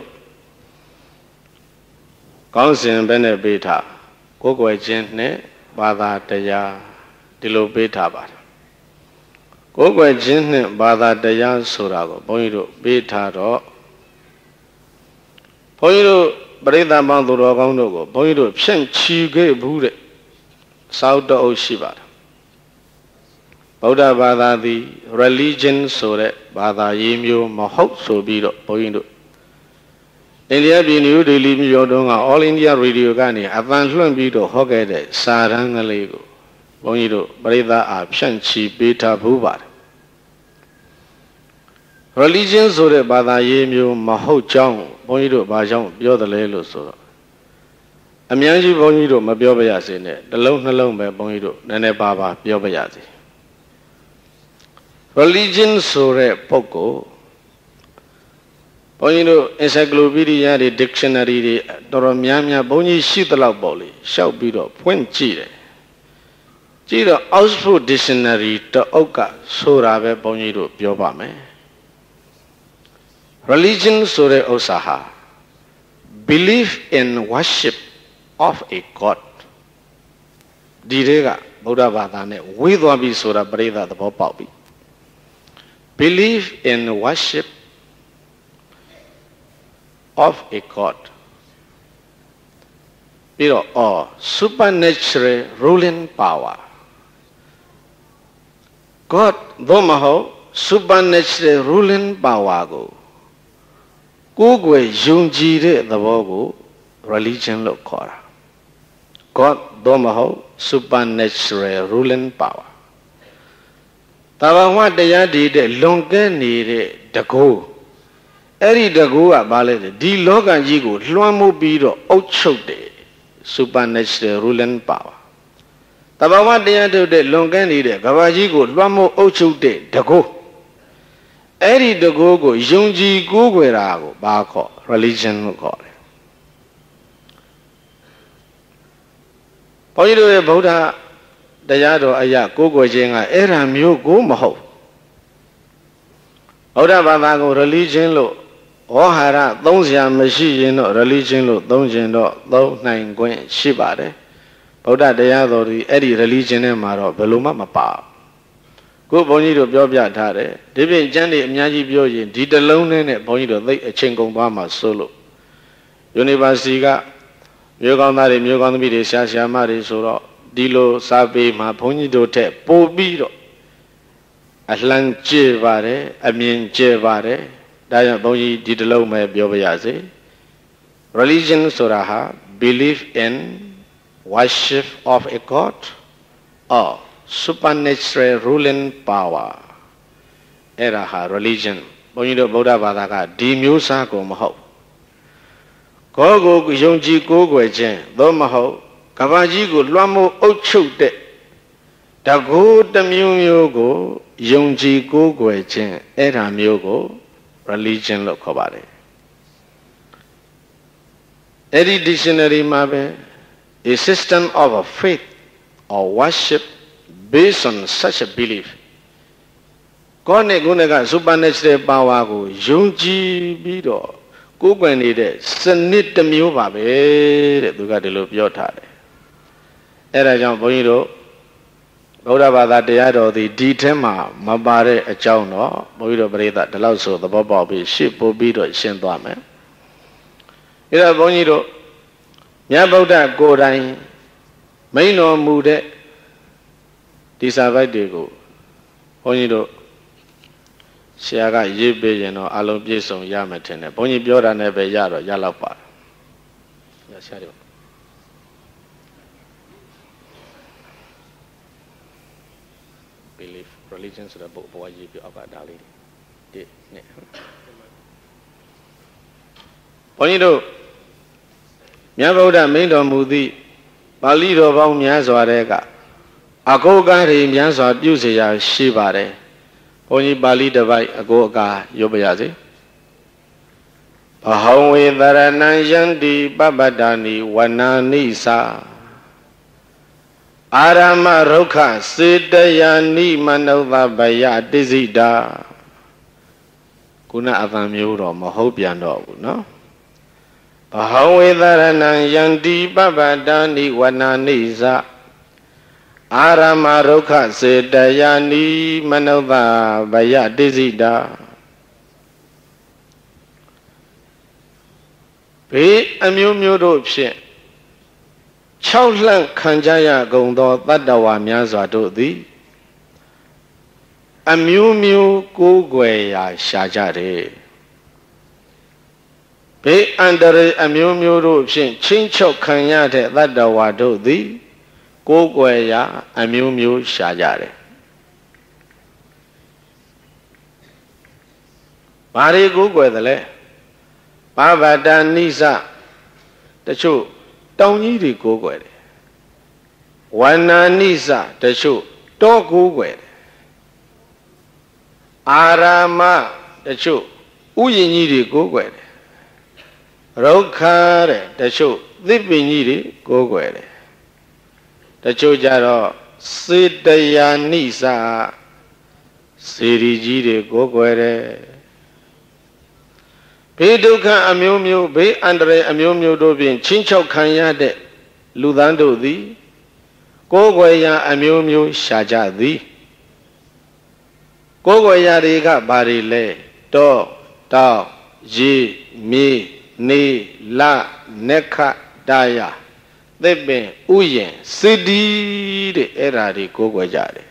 Speaker 1: ကောင်းစဉ်ပဲနဲ့ပေးထားကိုယ်ွယ်ခြင်းနဲ့ဘာသာတရားဒီလိုပေးထားပါတယ်ကိုယ်ွယ်ခြင်းနဲ့ဘာသာတရားဆိုတာကိုဘုန်းကြီးတို့ပေးထားတော့ဘုန်းကြီးတို့ပရိသတ်ပေါင်းတော်ကောင်းတို့ကိုဘုန်းကြီးတို့ဖြန့်ချီခဲ့ဘူးတဲ့စောက်တော်ရှိပါတယ်ဗုဒ္ဓဘာသာသည် religion ဆိုတဲ့ဘာသာရေးမျိုးမဟုတ်ဆိုပြီးတော့ဘုန်းကြီးတို့အိန္ဒိယပြည်နယူးဒေလီမြို့တုန်းက All India Radio ကနေအသံလွှင့်ပြီးတော့ဟောခဲ့တဲ့စာရန်ကလေးကိုဘုန်းကြီးတို့ပရိသတ်အားဖြန့်ချီပေးထားဘူးပါတယ် religion ဆိုတဲ့ဘာသာရေးမျိုးမဟုတ်ကြောင်းဘုန်းကြီးတို့ဘာကြောင့်ပြောတယ်လဲလို့ဆိုတော့အများကြီးဘုန်းကြီးတို့မပြောပါရစေနဲ့တစ်လုံးနှလုံးပဲဘုန်းကြီးတို့နည်းနည်းပါးပါပြောပါရစေreligion ဆိုတဲ့ပုဂ္ဂိုလ်ဘုန်းကြီးတို့ encyclopedia တွေ dictionary တွေတော်တော်များများဘုန်းကြီးရှိသလောက်ပေါ့လေရှောက်ပြီးတော့ဖွင့်ကြည့်တယ်ကြည့်တော့ Oxford Dictionary တအုပ်ကဆိုတာပဲဘုန်းကြီးတို့ပြောပါမယ် religion ဆိုတဲ့ဥစ္စာဟာ belief in worship of a god ဒီတွေကဗုဒ္ဓဘာသာနဲ့ဝေးသွားပြီဆိုတာပရိသတ်သဘောပေါက်ပြီ belief in worship of a god ပြီးတော့ supernatural ruling power god သို့မဟုတ် supernatural ruling power ကိုယ်ွယ်ယုံကြည်တဲ့သဘောကို religion လို့ခေါ်တာ god သို့မဟုတ် supernatural ruling power တဘာဝတရားတည်တဲ့လွန်ကဲနေတဲ့တကူအဲ့ဒီတကူကဘာလဲဒီလောကကြီးကိုလွှမ်းမိုးပြီးတော့အုပ်ချုပ်တယ် supernatural ruling power တဘာဝတရားတည်တဲ့လွန်ကဲနေတဲ့ကဘာကြီးကိုလွှမ်းမိုးအုပ်ချုပ်တဲ့တကူအဲ့ဒီတကူကိုယုံကြည်ကိုးကွယ်တာကိုဘာခေါ် religion လို့ခေါ်တယ်ဘုန်းကြီးတို့ရဲ့ဗုဒ္ဓတရားတော်အရာကိုးကွယ်ခြင်းကအဲ့ဒါမျိုးကိုမဟုတ်ဗုဒ္ဓဘာသာကို religion လို့ဝါဟာရသုံးစရာမရှိရင်တော့ religion လို့သုံးခြင်းတော့သုံးနိုင်ခွင့်ရှိပါတယ်ဗုဒ္ဓတရားတော်ဒီအဲ့ဒီ religion ထဲမှာတော့ဘယ်လိုမှမပါ Go Bonito Biobia Tare, Divin Jandy Myaji Bioji, did alone in it, Bonito, they a Chingoma solo. Universiga, Yoganari, Yogamidi, Shasha Mari Soro, Dilo, Sabi, Ma Bonito Te, Pobiro, Atlan Chevare, Amin Chevare, Diana Boni did alone my Biobiaze. Religion Suraha, belief in worship of a god or supernatural ruling power. Eraha religion. Bonito Buddha Badaka, Dimusa go Maho. Gogo Yonji Gogo Jen, Domaho, Kavaji go Lamo Ocho de Dago the Myogo, Yonji Gogo Jen, Era Myogo, religion Lokobare. Any dictionary mabe, a system of a faith or worship based on such a belief. Kone gunega supernatural power go yonji bido kugweni de sanit myo ba be de tu ka di lo pyo tha de. Era jaung boni do Buddha Badaတရားတော်သည်ဒီထဲမှာမပါတဲ့အကြောင်းတော့ဘုန်းကြီးတို့ပရိသတ်ဒီလောက်ဆိုသဘောပေါက်ပြီးရှေ့ပို့ပြီးတော့ရှင်းသွားမယ်။အဲ့ဒါဘုန်းကြီးတို့မြတ်ဗုဒ္ဓကိုယ်တိုင်မိန်တော်မူတဲ့ဒီစာပိုက်တွေကိုဘုန်းကြီးတို့ဆရာကရေးပေးရင်တော့အလုံးပြည့်စုံရမယ်ထင်တယ်။ဘုန်းကြီးပြောတာနဲ့ပဲရတော့ရလောက်ပါတယ်။ဆရာတို့belief religion ဆိုတဲ့ဘုရားရေးပြအောက်ကဒါလေးဒီနဲ့ဘုန်းကြီးတို့မြတ်ဗုဒ္ဓမိန့်တော်မူသည့်ပါဠိတော်ပေါင်းများစွာတဲ့ကအကောကားတွေများစွာပြုเสียရရှိပါတယ်ဘုန်းကြီးပါဠိတစ်ပိုက်အကောအကာရုပ်ပါရစေဘဟံဝေသရဏံယန္တိပပတ္တာနိဝနာနိသာအာရမရုခစေတယာနိမနုဿဗယတိစိတာခုနအသံမျိုးတော့မဟုတ်ပြန်တော့ဘူးနော်ဘဟံဝေသရဏံယန္တိပပတ္တာနိဝနာနိသာအာရမရုခစေတယာနိမနုဿဗယတိစိတာဘေးအမျိုးမျိုးတို့ဖြင့်6လန့်ခံကြရကုန်သောတတ္တဝါများစွာတို့သည်အမျိုးမျိုးကိုးကွယ်ရာရှာကြတယ်ဘေးအန္တရာယ်အမျိုးမျိုးတို့ဖြင့်ချင်းချောက်ခံရတဲ့တတ္တဝါတို့သည်ကိုးကွယ်ရာအမျိုးမျိုးရှာကြတယ်ဘာတွေကိုးကွယ်သလဲပဗတ္တနိစ္စတချို့တောင်ကြီးတွေကိုးကွယ်တယ်ဝန္နာနိစ္စတချို့တောကိုးကွယ်တယ်အာရာမတချို့ဥယျာဉ်ကြီးတွေကိုးကွယ်တယ်ရုက္ခတဲ့တချို့သစ်ပင်ကြီးတွေကိုးကွယ်တယ်တချို့ကြတော့စေတယာနိစ္စစေရီကြီးတွေကိုးကွယ်တယ်ဘေးဒုက္ခအမျိုးမျိုးဘေးအန္တရာယ်အမျိုးမျိုးတို့ဖြင့်ချင်းချောက်ခံရတဲ့လူသားတို့သည်ကိုယ်ွယ်ရာအမျိုးမျိုးရှာကြသည်ကိုယ်ွယ်ရာတွေကဘာတွေလဲတောတောက်ရေမြေနေလနက္ခတာယသစ်ပင်ဥယျာဉ်စေတီတဲ့အဲ့ဓာတွေကိုယ်ွယ်ကြတယ်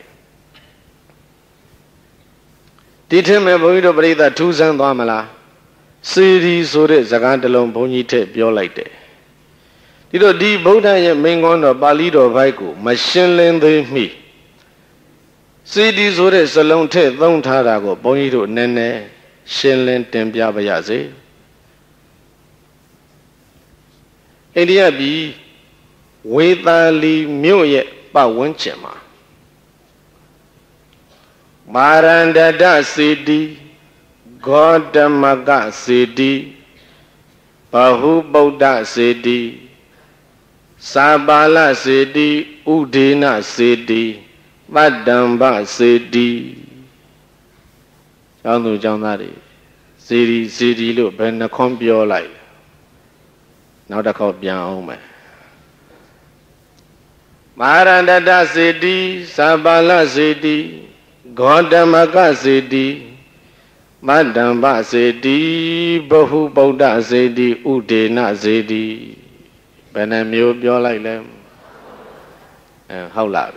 Speaker 1: ဒီထက်မဲ့ဘုန်းကြီးတို့ပြိဿထူးဆန်းသွားမလားစေရီဆိုတဲ့စကားတစ်လုံးဘုန်းကြီးထည့်ပြောလိုက်တယ်ဒီတော့ဒီဗုဒ္ဓရဲ့မိန့်ခွန်းတော်ပါဠိတော်ဘိုက်ကိုမရှင်းလင်းသေးမီစေတီဆိုတဲ့စလုံးထည့်သုံးထားတာကိုဘုန်းကြီးတို့နည်းနည်းရှင်းလင်းတင်ပြပါရစေအိန္ဒိယပြည်ဝေသာလီမြို့ရဲ့ပတ်ဝန်းကျင်မှာမာရန္ဒတစေတီဂေါတမကစေတီဘဟုပုဒ္ဒစေတီသာပါလစေတီဥဒေနစေတီပတ္တံဘစေတီကျောင်းသူကျောင်းသားတွေစေတီလို့ဘယ်နှခွန်းပြောလိုက်နောက်တစ်ခေါက်ပြန်အောင်မယ်မဟာရန္တတစေတီသာပါလစေတီ Gautama Siddhi Madamba Siddhi Bahu Buddha Siddhi Udena Siddhi Benamio Bio like them how loud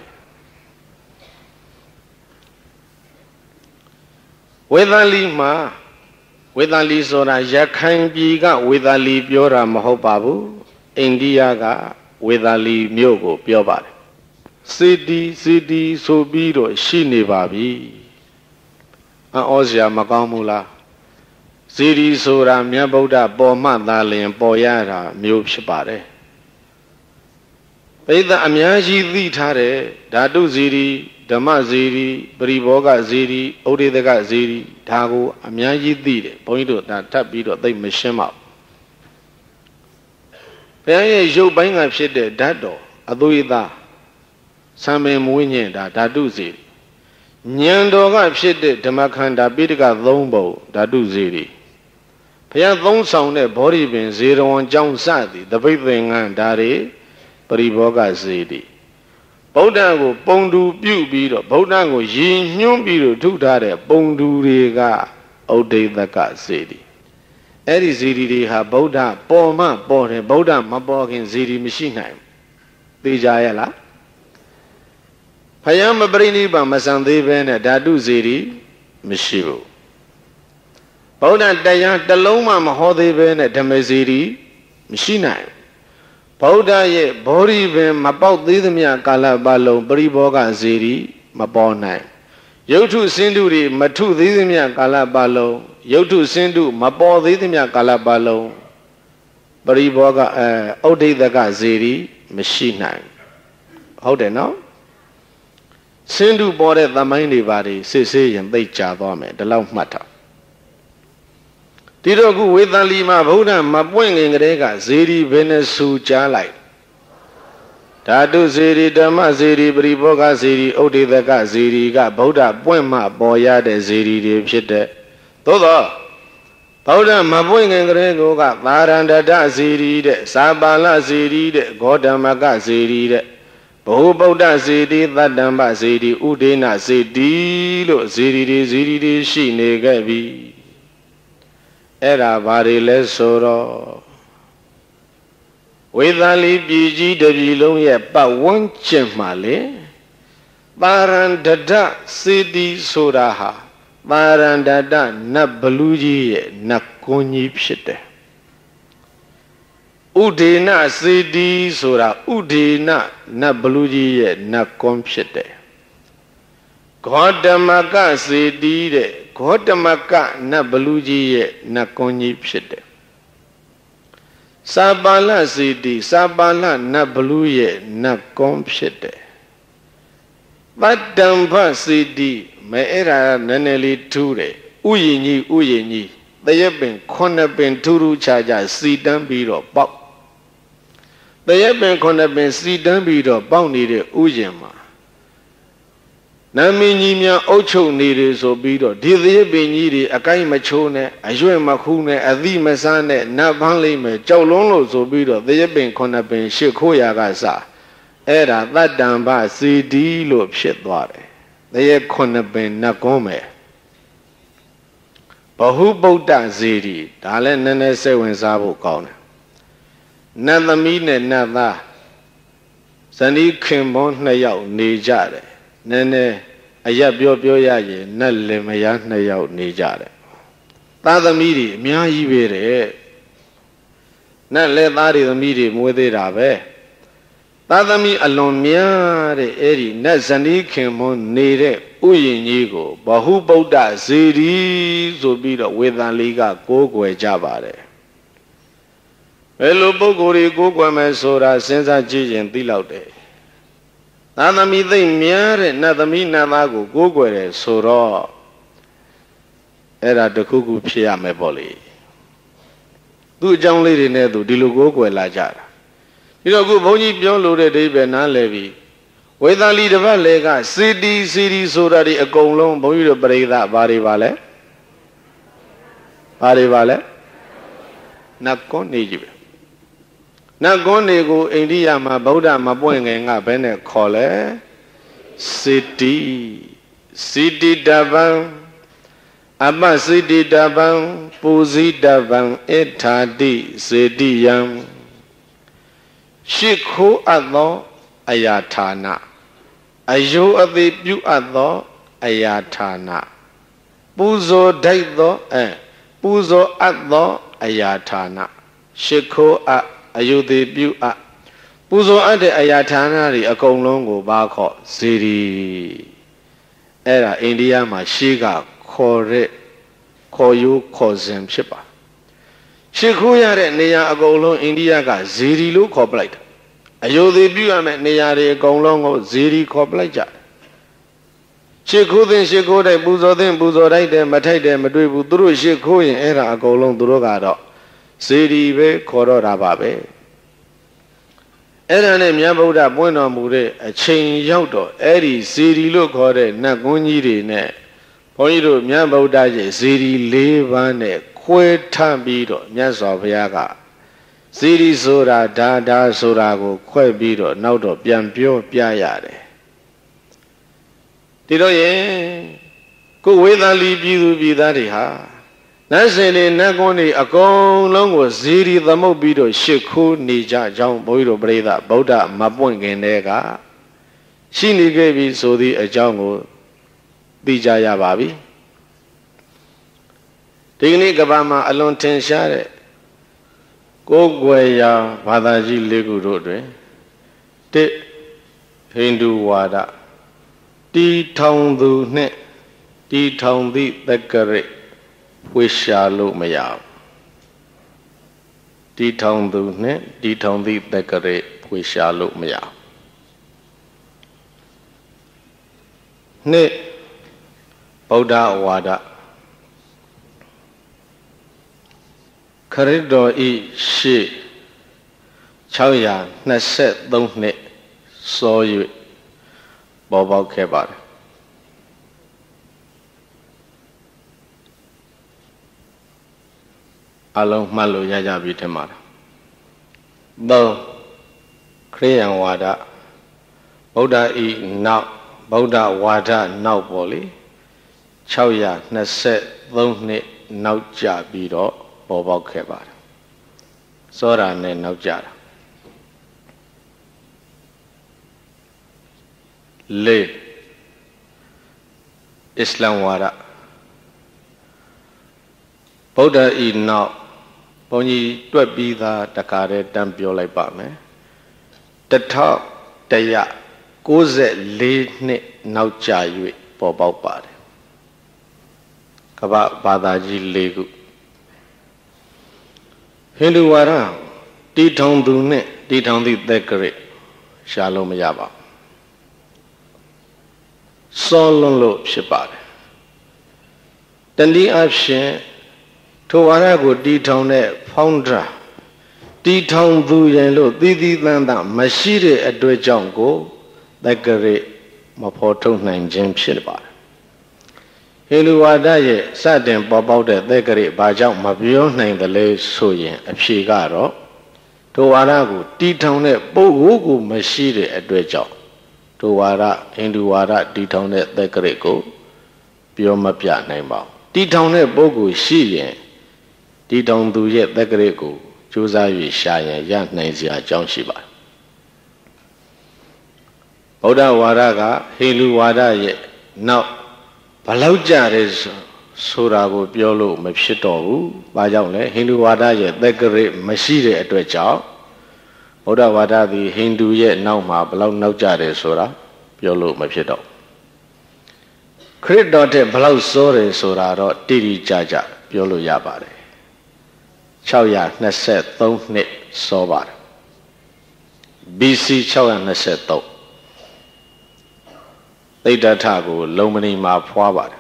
Speaker 1: Wedali Ma Wedali Sora Yakan Biga Wedali Biora Mahobabu India Ga Wedali Myogo Biobari Siddhi Siddhi Sobiro Shini Babi Ozia Magamula Siddhi Sora Myabuddha Boma Dalin Boyara Myupshapare Veda Amyaji Vitare Dadu Ziri Dhamma Ziri Pariboga Ziri Odidega Ziri Dago Amyaji Dide Pointo that Tapido they Mishima Paya Yo Banga Shede Dado Aduida Same Mwinye Dadu Ziri Nyandoga Shede Damakanda Bidiga Lombo Dadu Ziri Paya Long Sound Body Bin 01 John Sadi the big thing and Dari Pariboga Ziri Boda go Bondu Bubiro Boda go Yin Yumbiro to Dare Bondu Riga Ode the Gat Ziri Eri Ziri ha Boda Boma Bore Boda Mabogin Ziri Machine Dijayala Payama Brini Bamasandi Bene Dadu Ziri Mishibu Boda Dayan Daloma Mahodi Bene Damaziri Machine Boda ye Bori Ben Mabau Didamia Kala Balo Bariboga Ziri Mabonai Yotu Sinduri Matu Didamia Kala Balo Yotu Sindu Mabo Didamia Kala Balo Bariboga Ode the Gaziri Machine Hold it now Sindu bore the mindy body Sisi and they chavome the love matter Tirogu with the Lima Buddha Mabwing Rega Ziri Venesu Jalai Tadu Ziri Dhamma Ziri Briboga Ziri Odi the Gaziri Ga Buddha Buema Boya de Ziri de Pite Todo Buddha Mabwing Rego got Varanda Ziri de Sabala Ziri de Godamaga Ziri de Bohu Buddha Ziri Vadamba Ziri Udena Ziri Lo Ziri Ziri Shine Gabi Era Vari Lesoro Wedali Biji Devilum yet but one chemale Barandada Sidi Soraha Barandada Nabaluji Nakoni Pshite Udena Sidi Sora Udena Nabaluji Nakom Pshite Godamaga Sidi Godamaka Nabaluji Nakoni Pshite Sabala Sidi Sabala Nabaluye Nakom Pshite Badamba Sidi Meera Naneli Ture Uyini They have been Konabin Turu Chaja Sidan Biro Bop They have been Konabin Sidan Biro Bounty Ujima Naminiya Ocho needed so bedo, did they be needy a kai machone, a joy macune, a the masane, Nabanlime, Jololo so bedo, they have been conabin Shikoya Gaza. Era that damba CD loop shit water. They have conabin Nakome. But who bought that Zidi? Dalen Nene Seven Sabu corner. Never mean another. Sani Kimbon Nayao Nijare. Nene Ayabio Bioya, Nelle Mayan Nayao Nijare. Tada Midi, Mia Ibere. Nelle Lari the Midi Muedirabe. Tada mi alone Mia Eri, Nazani Kimon Nere, Uyinigo, Bahu Boda, Ziri, Zobida, with a Liga, Gogwe Javare. Hello Bogori, Gogwame Sora, Senza Jijin Dilaude. Nadami the Miare, Nadami Navago, Gogwere, Soro. Era the Kugu Pia Meboli. Do John Lady Nedu, Dilugo Lajara. You know, go Boni Bion Lode de Benan Levy. With a leader of a lega, city, so that a go long, Boy to break that body vale. Body vale. Not gone Egypt. Not gone go India, my Boda, my boy, and a Bene Cole. City, Siddhi Davan Abba Siddhi Davan Puzi Davan Ethadi Siddhiyam Shikho Adho Ayatana Ayo Adi Pyu Adho Ayatana Puzo Daidho Puzo Adho Ayatana Shikho Ayodi Pyu Puzo Ade Ayatana Ri Akonglongo Bako Siri Era India Ma Shiga Kore Koyu Kozem Shipa Shikho Yare Neya Akolong India Ga Ziri Lu Koplite Ayodi Pyu Ame Neya Ri Akonglongo Ziri Koplite Shikho Then Shikho De Puzo Then Puzo Dai De Matai De Madribu Duru Shikho Yin Era Akolong Durogado Siri Be Koro Rababe Era ne Myabuddha Bueno Mure a chain yaudo Eri Siri Lu Kore Naguniri Ne Poido Myabuddha Siri Levane Kwe Tambido Nyaswa Vyaga Siri Sura Dada Surago Kwe Bido Naudo Piampio Piayare Tido Ye Ku Vedali Bidu Bidariha Nasene Nagoni Akong Longo Ziri the Mobido Shiku Nija Jong Boido Breda Boda Mapun Genega Shini Gabi Sodi a Jongo Dijaya Babi Digni Gabama Alon Ten Share Go Guaya Vadaji Legu Rodre Te Hindu Wada Ti Tong Du Ne Ti Tong Di Dekare Wishalu Mayab Di Tong Du Ne Di Tong Di Dekare Wishalu Mayab Ne Buddha Wada Karido I Shi Chauya Naset Dong Ne So you Bobo Kebar Along Malu Yaja Vitamara. Though Kriyan Wada Buddha E now Buddha Wada now Boli Chauya Naset Dongni Nauja Bido Bobo Kebar Sora Ne Naujara Le Islam Wada Buddha E now Pony Twabida Takare Dampio like Bame. The top Daya Goze Lene Nauja Yui Bobo Bade Kaba Badaji Legu Hindu Wara Di Tong Du Ne Di Tong Di Dekare Shalom Yaba Solon Lo Shipade Tandi Abshin Towara go Di Tong Ne Founder Di Tong Du Yen Lo Didi Landa Mashire Adwe Jongo Dekare Mapoto Nine Jim Shilba Hindu Wada Ye Satin Bobo de Dekare Bajang Mabio Nine the Lay Soyen a Shigaro Towara go Di Tong Ne Bogu Mashire Adwe Jong Towara Hindu Wada Di Tong Ne Dekare go Biomapia Name Di Tong Ne Bogu Shiyen Di Tong Du Ye Dekare go Juza Yu Shayan Yan Nanzia Jong Shiba Buddha Wada Hindu Wada Ye now Balauja is Surago Biolo Mepshito Bajang Hindu Wada Ye Dekare Mashire at Wechao Buddha Wada the Hindu Ye now Ma Balau Naujare Sura Biolo Mepshito Crit Dote Balau Sore Sura Tiri Jaja Biolo Yabare Chauya Naset Thong Nit Sobar BC Chauya Naset Thong Later Tago Lomani Ma Pwabar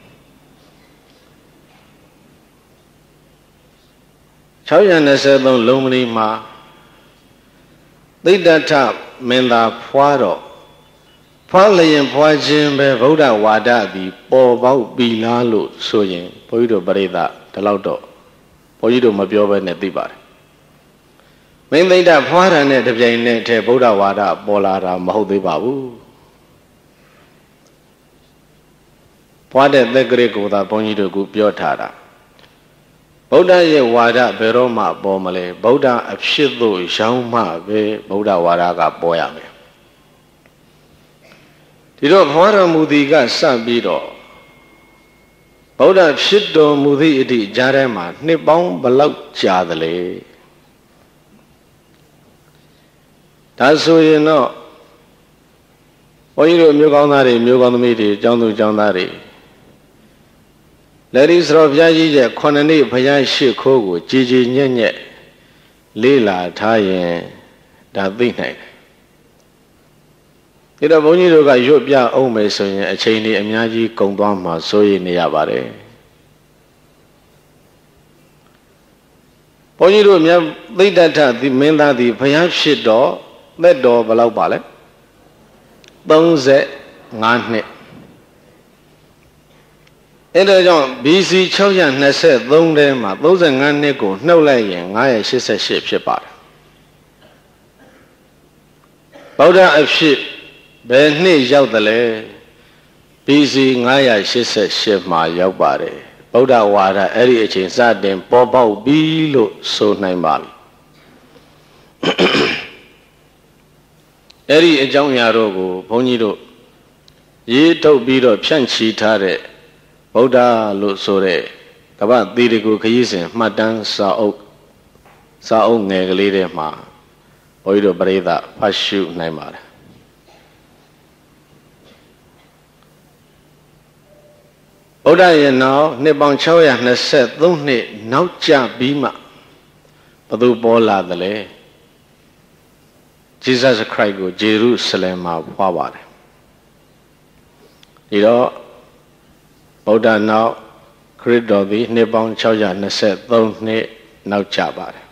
Speaker 1: Chauya Naset Thong Lomani Ma Later Tap Menda Pwaro Pwalayan Pwajin Be Voda Wada Di Bobau Bilalo Soyin Poido Bareda Talaudo Poido Mabioba Netibar. When they da Pwara Net of Jane Te Boda Wada Bolara Mahodi Babu ပွားတဲ့သက်ကလေးကိုသာဘုန်းကြီးတို့ကပြောထားတာဗုဒ္ဓရဲ့ဝါဒဘယ်တော့မှပေါ်မလဲဗုဒ္ဓအဖြစ်သို့ရောက်မှပဲဗုဒ္ဓဝါဒကပေါ်ရမယ်ဒီတော့ဘဝတော်မူသည်ကစပြီးတော့ဗုဒ္ဓဖြစ်တော်မူသည့်အထိကြားထဲမှာနှစ်ပေါင်းဘလောက်ကြာသလဲဒါဆိုရင်တော့ဘုန်းကြီးတို့မျိုးကောင်းသားတွေမျိုးကောင်းသမီးတွေကျောင်းသူကျောင်းသားတွေလက်ရီစတော်ဘုရားကြီးရဲ့9နှစ်ဘုရားရှိခိုးကိုကြည်ကြည်ညက်ညက်လေးလာထားရင်ဒါသိနိုင်တယ်ဒါတော့ဘုန်းကြီးတို့ကရွတ်ပြအောင်မယ်ဆိုရင်အချိန်ကြီးအများကြီးကုန်သွားမှာစိုးရိမ်နေရပါတယ်ဘုန်းကြီးတို့မြတ်သိတ္တထသီမင်းသားသည်ဘုရားဖြစ်တော်သက်တော်ဘယ်လောက်ပါလဲ35နှစ်အဲ့ဒါကြောင့် BC 623ထဲမှာ35နှစ်ကိုနှုတ်လိုက်ရင်988ဖြစ်ပါတယ်ဗုဒ္ဓအဖြစ်ဘယ်နှစ်ရောက်သလဲ BC 988မှာရောက်ပါတယ်ဗုဒ္ဓဝါဒအဲ့ဒီအချိန်စတင်ပေါ်ပေါက်ပြီလို့ဆိုနိုင်ပါပြီအဲ့ဒီအကြောင်းအရာတို့ကိုဘုန်းကြီးတို့ရေးထုတ်ပြီးတော့ဖြန့်ချီထားတဲ့ဗုဒ္ဓလို့ဆိုတဲ့ကမ္ဘာသီရိကိုခရီးစဉ်မှတ်တမ်းစာအုပ်ငယ်ကလေးတွေမှာဘုန်းကြီးတို့ပရိသတ်ဖတ်ရှုနိုင်ပါတယ်ဗုဒ္ဓရဲ့နောက်နှစ်ပေါင်း623နှစ်နောက်ကျပြီးမှဘသူပေါ်လာသလဲ Jesus Christ ကိုဂျေရုဆလင်မှာဖွားပါတယ်ဒီတော့ဗုဒ္ဓနောက်ခရစ်တော်သည်နှစ်ပေါင်း623နှစ်နောက်ကျပါတယ်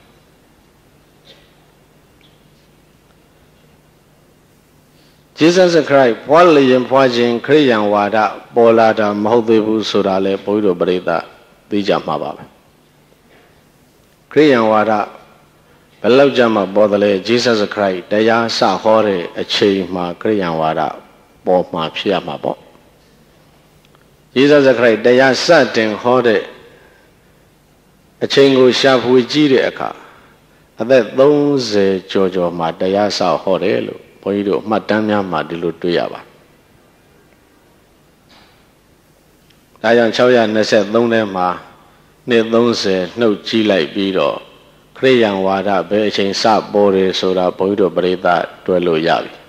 Speaker 1: Jesus Christ ဖွားလျင်ဖွားခြင်းခရိယံဝါဒပေါ်လာတာမဟုတ်သေးဘူးဆိုတာလဲဘုရားတို့ပရိသတ်သိကြမှာပါပဲခရိယံဝါဒဘယ်လောက်ကြာမှပေါ်တယ်လဲ Jesus Christ တရားစဟောတဲ့အချိန်မှာခရိယံဝါဒပေါ်မှာဖြစ်ရမှာပေါ့ Jesus Christ တရားစတင်ဟောတဲ့အချိန်ကိုရှာဖွေကြည့်တဲ့အခါအသက်30ကျော်မှာတရားစဟောတယ်လို့ဘုန်းကြီးတို့မှတ်တမ်းများမှာဒီလိုတွေ့ရပါဒါကြောင့်623ထဲမှာနှစ်30နှုတ်ကြည့်လိုက်ပြီးတော့ခရိယံဝါဒဘယ်အချိန်စပေါ်တယ်ဆိုတာဘုန်းကြီးတို့ပရိသတ်တွဲလို့ရပြီ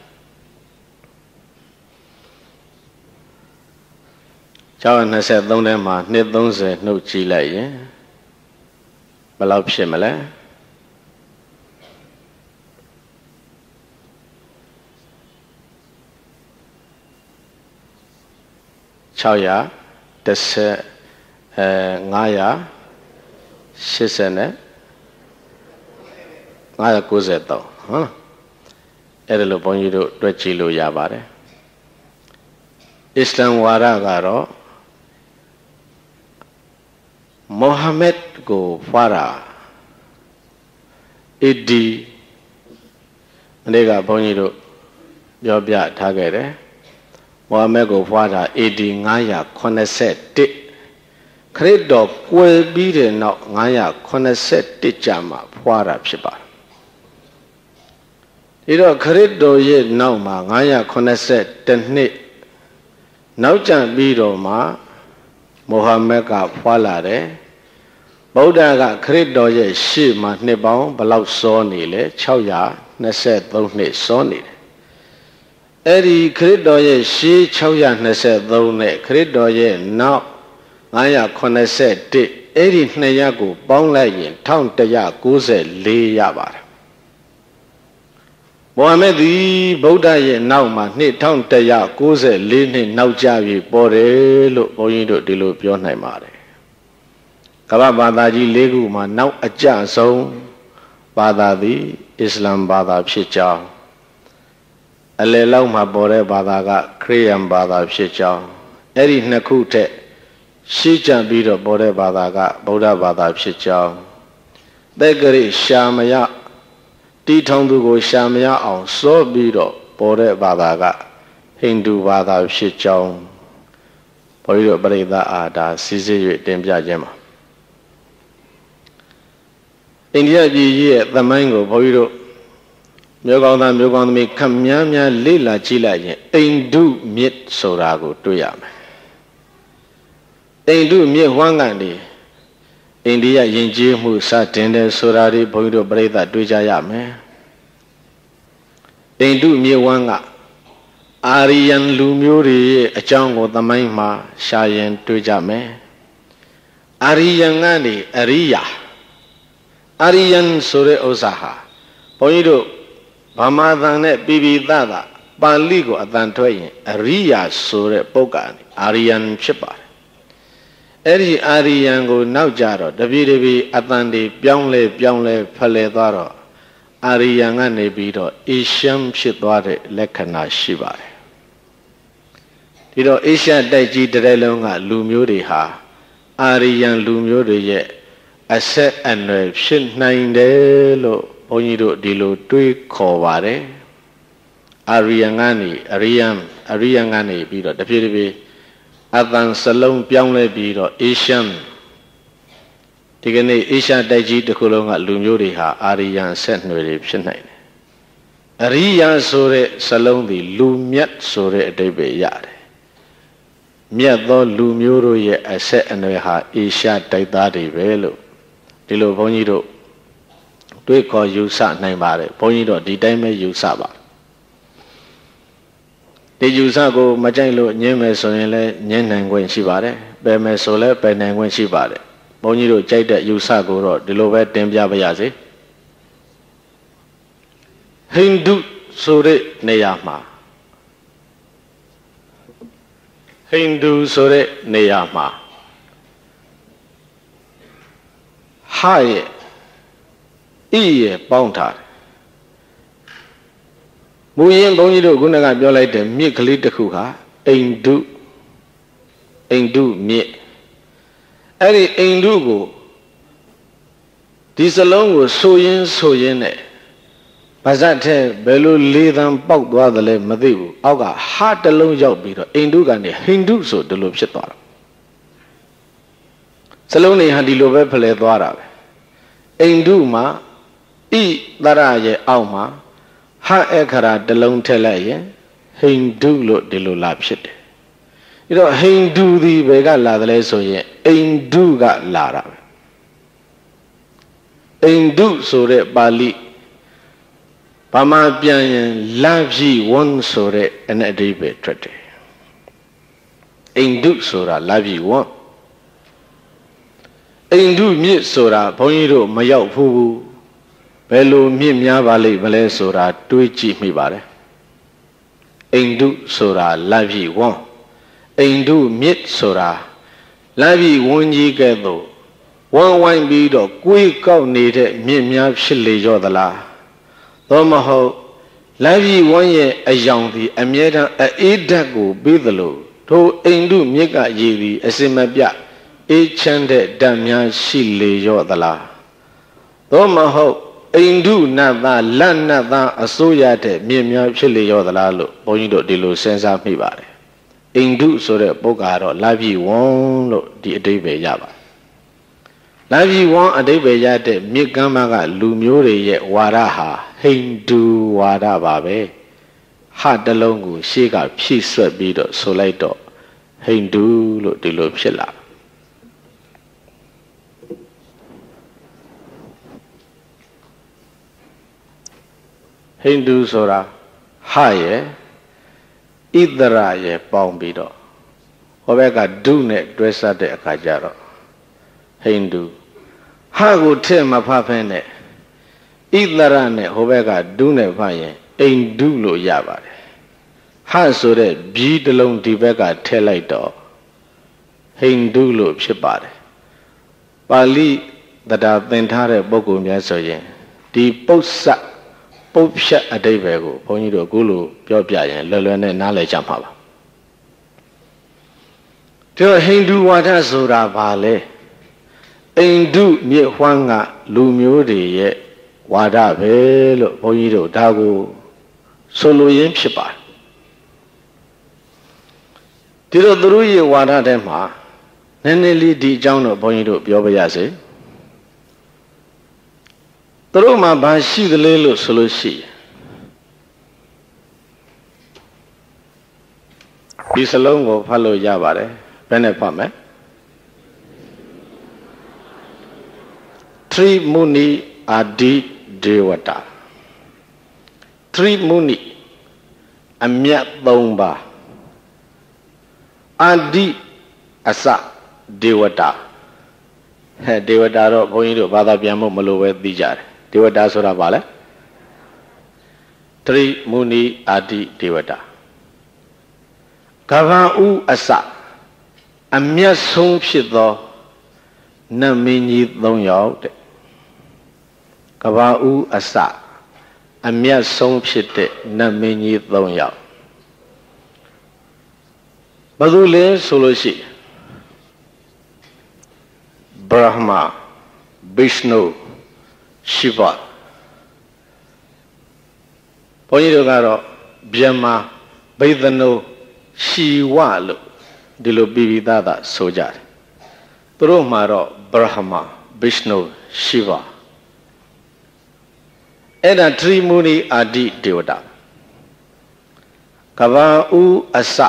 Speaker 1: 623ထဲမှာနှစ်30နှုတ်ကြည့်လိုက်ရင်ဘယ်လောက်ဖြစ်မလဲ610 580နဲ့593ဟုတ်အဲ့ဒါလို့ဘုန်းကြီးတို့တွက်ကြည့်လို့ရပါတယ်အစ္စလမ်ဝါဒကတော့မိုဟာမက်ကိုဖွာတာအဒီမနေ့ကဘုန်းကြီးတို့ပြောပြထားခဲ့တယ်မိုဟာမက်ကိုဖွာတာ AD 981ခရစ်တော်ကွယ်ပြီးတဲ့နောက်981ကြာမှဖွာတာဖြစ်ပါတယ်ဒီတော့ခရစ်တော်ရဲ့နောက်မှာ981နှစ်နောက်ကျပြီးတော့မှမိုဟာမက်ကဖွာလာတယ်ဗုဒ္ဓကခရစ်တော်ရဲ့ရှေ့မှာနှစ်ပေါင်းဘယ်လောက်စောနေလဲ623နှစ်စောနေတယ်အဲ့ဒီခရစ်တော်ရဲ့ရှေး623နဲ့ခရစ်တော်ရဲ့နောက်981အဲ့ဒီနှစ်ရက်ကိုပေါင်းလိုက်ရင်1194ရပါတယ်မိုဟာမက်သည်ဗုဒ္ဓရဲ့နောက်မှာနှစ်1194နှစ်နောက်ကျပြီပေါ်တယ်လို့ဘုန်းကြီးတို့ဒီလိုပြောနိုင်ပါတယ်ကမ္ဘာဘာသာကြီး၄ခုမှာနောက်အကျဆုံးဘာသာသည်အစ္စလမ်ဘာသာဖြစ်ကြောင်းအလယ်လောက်မှာပေါ်တဲ့ဘာသာကခရစ်ယာန်ဘာသာဖြစ်ကြောင်းအဲ့ဒီနှစ်ခုထက်ရှေ့ကျပြီးတော့ပေါ်တဲ့ဘာသာကဗုဒ္ဓဘာသာဖြစ်ကြောင်းသက်ကရိရှာမယတီထောင်သူကိုရှာမရအောင်စောပြီးတော့ပေါ်တဲ့ဘာသာကဟိန္ဒူဘာသာဖြစ်ကြောင်းဘုဘုန်းကြီးတို့ပရိသတ်အားဒါစစ်စစ်၍တင်ပြခြင်းပါအိန္ဒိယပြည်ကြီးရဲ့သမိုင်းကိုဘုန်းကြီးတို့မျိုးကောင်းသားမျိုးကောင်းသမီးခပ်များများလေ့လာကြည့်လိုက်ရင်အိန္ဒုမြစ်ဆိုတာကိုတွေ့ရမယ်အိန္ဒုမြစ်ဝမ်းကနေအိန္ဒိယယဉ်ကျေးမှုစတင်တဲ့ဆိုတာတွေဘုန်းကြီးတို့ပရိသတ်တွေ့ကြရမယ်အိန္ဒုမြစ်ဝမ်းကအာရီယန်လူမျိုးတွေရဲ့အကြောင်းကိုသမိုင်းမှာရှာရင်တွေ့ကြမယ်အာရီယန်ကနေအရိယာအာရီယန်ဆိုတဲ့ဥစ္စာဟာဘုန်းကြီးတို့ဗမာသံနဲ့ပိပိသတာပါဠိကိုအတန်ထွက်ရင်အရိယာဆိုတဲ့ပုဂ္ဂိုလ်အာရီယန်ဖြစ်ပါတယ်အဲ့ဒီအာရီယန်ကိုနောက်ကြတော့တပြေးတပြေးအတန်တွေပြောင်းလဲဖလှယ်သွားတော့အာရီယန်ကနေပြီးတော့အေရှမ်းဖြစ်သွားတဲ့လက္ခဏာရှိပါတယ်ဒီတော့အေရှတိုက်ကြီးတစ်ထဲလုံးကလူမျိုးတွေဟာအာရီယန်လူမျိုးတွေရဲ့အဆက်အနွယ်ဖြစ်နိုင်တယ်လို့ဘုန်းကြီးတို့ဒီလိုတွေးခေါ်ပါတယ်အာရီယန်ကနေအရိယန်ကနေပြီးတော့တဖြည်းဖြည်းအတန်စလုံးပြောင်းလဲပြီးတော့အေရှမ်းဒီကနေ့အေရှတိုက်ကြီးတစ်ခုလုံးကလူမျိုးတွေဟာအာရီယန်ဆက်နွယ်တွေဖြစ်နိုင်တယ်အရိယဆိုတဲ့စလုံးဒီလူမြတ်ဆိုတဲ့အဓိပ္ပာယ်ရတယ်မြတ်သောလူမျိုးတို့ရဲ့အဆက်အနွယ်ဟာအေရှတိုက်သားတွေပဲလို့ဒီလိုဘုန်းကြီးတို့တွေးခေါ်ယူဆနိုင်ပါတယ်ဘုန်းကြီးတို့ဒီတိုင်းပဲယူဆပါဒီယူဆကိုမကြိုက်လို့ညင်းမယ်ဆိုရင်လည်းညင်းနိုင်ခွင့်ရှိပါတယ်ပယ်မယ်ဆိုလည်းပယ်နိုင်ခွင့်ရှိပါတယ်ဘုန်းကြီးတို့ကြိုက်တဲ့ယူဆကိုတော့ဒီလိုပဲတင်ပြပါရစေဟိန္ဒုဆိုတဲ့နေရာမှာဟိန္ဒူဆိုတဲ့နေရာမှာဟာရဲ့ဤရဲ့ပေါင်းထားတယ်မူရင်ဘုန်းကြီးတို့ခုနကပြောလိုက်တဲ့မြစ်ကလေးတစ်ခုဟာအိန္ဒုမြစ်အဲ့ဒီအိန္ဒုကိုဒီစလုံးကိုဆိုရင်းနဲ့ပါဇက်ထဲဘယ်လိုလေးသံပေါက်သွားသလဲမသိဘူးအောက်ကဟာတလုံးရောက်ပြီးတော့အိန္ဒုကနေဟိန္ဒုဆိုဒီလိုဖြစ်သွားတာစလုံးတွေဟာဒီလိုပဲဖလှယ်သွားတာပဲအိန္ဒုမှာဣသရရဲ့အောက်မှာဟာအခရာတလုံးထည့်လိုက်ရင်ဟိန္ဒုလို့ဒီလိုလာဖြစ်တယ်အဲ့တော့ဟိန္ဒူဒီဘယ်ကလာသလဲဆိုရင်အိန္ဒုကလာတာပဲအိန္ဒုဆိုတဲ့ပါဠိဘာမှပြန်ရင်လပြည့်ဝန်းဆိုတဲ့အနအဓိပ္ပာယ်ထွက်တယ်အိန္ဒုဆိုတာလပြည့်ဝန်းအိန္ဒုမြစ်ဆိုတာဘုန်းကြီးတို့မရောက်ဘူးဘယ်လိုမြစ်များပါလိမ့်မလဲဆိုတာတွေးကြည့်မိပါတယ်အိန္ဒုဆိုတာလပြည့်ဝန်းအိန္ဒုမြစ်ဆိုတာလပြည့်ဝန်းကြီးကဲ့သို့ဝန်းဝိုင်းပြီးတော့ကိုယ်ကောက်နေတဲ့မြစ်များဖြစ်လေရောသလားသောမဟုတ်လပြည့်ဝန်းရဲ့အယောင်သည်အမြဲတမ်းအေးဓာတ်ကိုပေးသလိုထိုအိန္ဒုမြစ်ကရည်သည်အစင်မပြအေးချမ်းတဲ့ဓာတ်များရှိလေရောသလားသောမဟုတ်အိန္ဒုနတ်သားလက်နတ်သားအစိုးရတဲ့မြင့်များဖြစ်လေရောသလားလို့ဘုန်းကြီးတို့ဒီလိုစဉ်းစားမိပါတယ်အိန္ဒုဆိုတဲ့ပုဂ္ဂါတော့လပြည့်ဝန်းလို့ဒီအဓိပ္ပာယ်ရပါတယ်လပြည့်ဝန်းအဓိပ္ပာယ်ရတဲ့မြစ်ကမ်းမကလူမျိုးတွေရဲ့ဝါဒဟာဟိန္ဒူဝါဒပါပဲဟာတလုံးကိုရှေ့ကဖြည့်ဆွက်ပြီးတော့ဆိုလိုက်တော့ဟိန္ဒူလို့ဒီလိုဖြစ်လာဟိန္ဒူဆိုတာဟာရဲ့ဣသရရဲ့ပေါင်းပြီးတော့ဟောဘက်ကဒုနဲ့တွဲဆက်တဲ့အခါကျတော့ဟိန္ဒူဟာကိုထည့်မဖတ်ဖဲနဲ့ဣသရနဲ့ဟောဘက်ကဒုနဲ့ဖတ်ရင်အိန္ဒုလို့ရပါတယ်ဟာဆိုတဲ့ဘီးတစ်လုံးဒီဘက်ကထည့်လိုက်တော့ဟိန္ဒုလို့ဖြစ်ပါတယ်ပါဠိတရားသင်ထားတဲ့ပုဂ္ဂိုလ်များဆိုရင်ဒီပု္ပ္ပပုတ်ဖြတ်အဓိပ္ပာယ်ကိုဘုန်းကြီးတို့အခုလိုပြောပြရင်လွယ်လွယ်နဲ့နားလည်ကြမှာပါဒီဟိန္ဒူဝါဒဆိုတာဘာလဲအိန္ဒုမြစ်ဝှမ်းကလူမျိုးတွေရဲ့ဝါဒပဲလို့ဘုန်းကြီးတို့ဒါကိုဆိုလိုရင်းဖြစ်ပါတယ်ဒီလိုသူတို့ရဲ့ဝါဒထဲမှာနည်းနည်းလေးဒီအကြောင်းတော့ဘုန်းကြီးတို့ပြောပြရစေသူတို့မှာဘာရှိသလဲလို့ဆိုလို့ရှိရင်ဒီစလုံးကိုဖတ်လို့ရပါတယ်ဘယ်နဲ့ဖတ်မလဲThree Muni Adi Devata Three Muni အမြတ်၃ပါးအာဒီအစဒေဝတာဒေဝတာတော့ဘုန်းကြီးတို့ဘာသာပြန်ဖို့မလိုပဲသိကြတယ်ဒေဝတာဆိုတာဘာလဲသရိမုနီအာဒီဒေဝတာကဘာဥအစအမြတ်ဆုံးဖြစ်သောနတ်မင်းကြီး၃ယောက်တဲ့ကဘာဥအစအမြတ်ဆုံးဖြစ်တဲ့နတ်မင်းကြီး၃ယောက်ဘာလို့လဲဆိုလို့ရှိရင်Brahma, Vishnu, Shiva ဘုန်းကြီးတို့ကတော့ဗျမဗိသနုရှီဝလို့ဒီလိုပြီးပြီးသားဆိုကြတယ်သူတို့မှာတော့ Brahma, Vishnu, Shiva အဲ့ဒါ Trimuni Adi Devata ကဘာဥအစ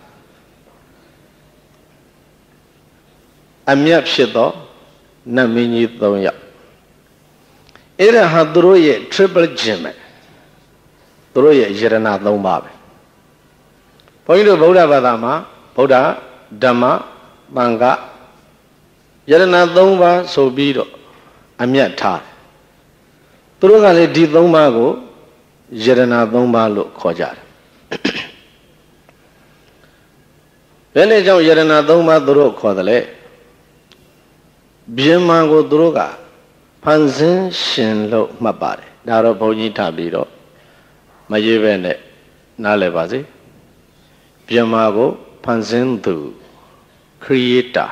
Speaker 1: အမြတ်ဖြစ်သောနတ်မင်းကြီး၃ယောက်အဲ့ဒါဟာသူတို့ရဲ့ triple gem ပဲသူတို့ရဲ့ယရဏ၃ပါးပဲဘုန်းကြီးတို့ဗုဒ္ဓဘာသာမှာဗုဒ္ဓဓမ္မသံဃာယရဏ၃ပါးဆိုပြီးတော့အမြတ်ထားတယ်သူတို့ကလည်းဒီ၃ပါးကိုယရဏ၃ပါးလို့ခေါ်ကြတယ်ဘယ်နဲ့ကြောင့်ယရဏ၃ပါးသူတို့ခေါ်တယ်လဲဗျမကိုသူတို့ကဖန်ဆင်းရှင်လို့မှတ်ပါတယ်ဒါတော့ဘုန်းကြီးထားပြီးတော့မရေးပဲနဲ့နားလည်ပါစေဗျမကိုဖန်ဆင်းသူ creator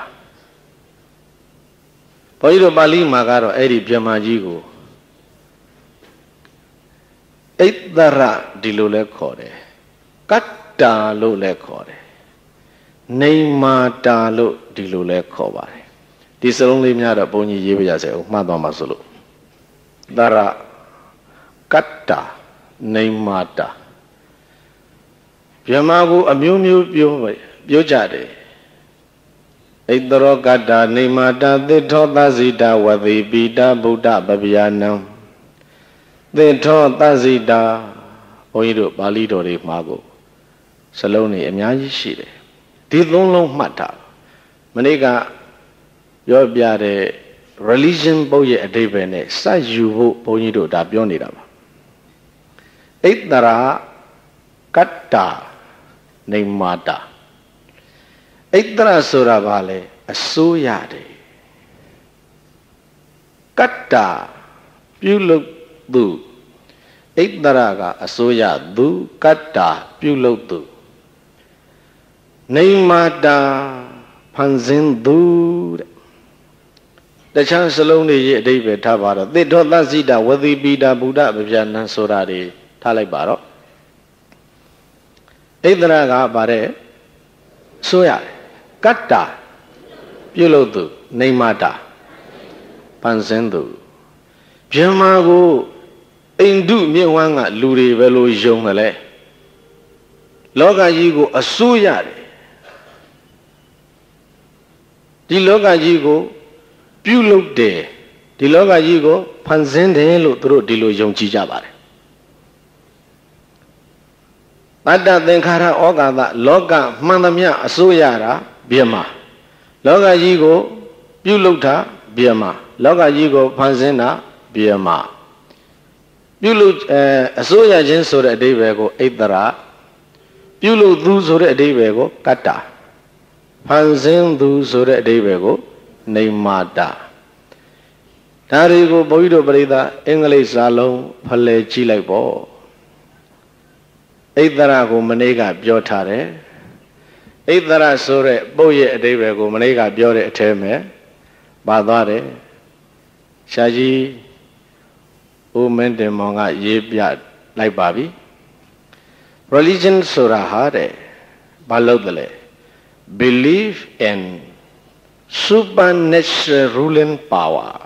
Speaker 1: ဘုန်းကြီးတို့ပါဠိမှာကတော့အဲ့ဒီဗျမကြီးကိုဣတရဒီလိုလဲခေါ်တယ်ကတ္တာလို့လဲခေါ်တယ်နေမာတာလို့ဒီလိုလဲခေါ်ပါတယ်ဒီစလုံးလေးများတော့ဘုန်းကြီးရေးပြရစေအောင်မှတ်သွားမှာဆိုလို့တရကတ္တာနေမာတာဗျမကိုအမျိုးမျိုးပြောကြတယ်ဣတရောကတ္တာနေမာတာသစ္ထောသဇိတာဝတိပိတာဗုဒ္ဓပပယနံသစ္ထောသဇိတာဘုန်းကြီးတို့ပါဠိတော်တွေမှာကိုစလုံးတွေအများကြီးရှိတယ်ဒီသုံးလုံးမှတ်တာမနေ့ကပြောပြတဲ့ religion ပုတ်ရဲ့အဓိပ္ပာယ်နဲ့စယူဖို့ဘုန်းကြီးတို့ဒါပြောနေတာပါဣတရာကတ္တာနေမာတာဣတရာဆိုတာဘာလဲအစိုးရတယ်ကတ္တာပြုလုပ်သူဣတရာကအစိုးရသူကတ္တာပြုလုပ်သူနေမာတာဖန်ဆင်းသူတဲ့တခြားစလုံးတွေရဲ့အဓိပ္ပာယ်ထားပါတော့သစ္ထောသဇိတာဝတိပိတာဗုဒ္ဓဗဗျာဏံဆိုတာတွေထားလိုက်ပါတော့ဣတရာကပါတဲ့ဆိုရတယ်ကတ္တာပြုလုပ်သူနေမာတာပန်ဆင်းသူဗျမကိုအိန္ဒုမြင့်ဝမ်းကလူတွေပဲလို့ယုံတယ်လေလောကကြီးကိုအစိုးရတယ်ဒီလောကကြီးကိုပြုလုပ်တယ်ဒီလောကကြီးကိုဖန်ဆင်းတယ်လို့သူတို့ဒီလိုယုံကြည်ကြပါတယ်တတ္တသင်္ခါရဩဃာသလောကမှန်သမျှအစိုးရတာဗျမလောကကြီးကိုပြုလုပ်တာဗျမလောကကြီးကိုဖန်ဆင်းတာဗျမပြုလုပ်အစိုးရခြင်းဆိုတဲ့အဓိပ္ပာယ်ကိုဣတရာပြုလုပ်သူဆိုတဲ့အဓိပ္ပာယ်ကိုကတ္တာဖန်ဆင်းသူဆိုတဲ့အဓိပ္ပာယ်ကိုနေမာတာဒါတွေကိုဘုန်းကြီးတို့ပြိဿအင်္ဂလိပ်စာလုံးဖလှယ်ကြည့်လိုက်ပေါ့ဣတရာကိုမနေ့ကပြောထားတယ်ဣတရာဆိုတဲ့ပုတ်ရဲ့အဓိပ္ပာယ်ကိုမနေ့ကပြောတဲ့အထဲမှာပါသွားတယ်ရှားကြီးဦးမင်းတင်မောင်ကရေးပြလိုက်ပါပြီ religion ဆိုတာဟာတဲ့ဘာလို့တလဲ believe in supernatural ruling power.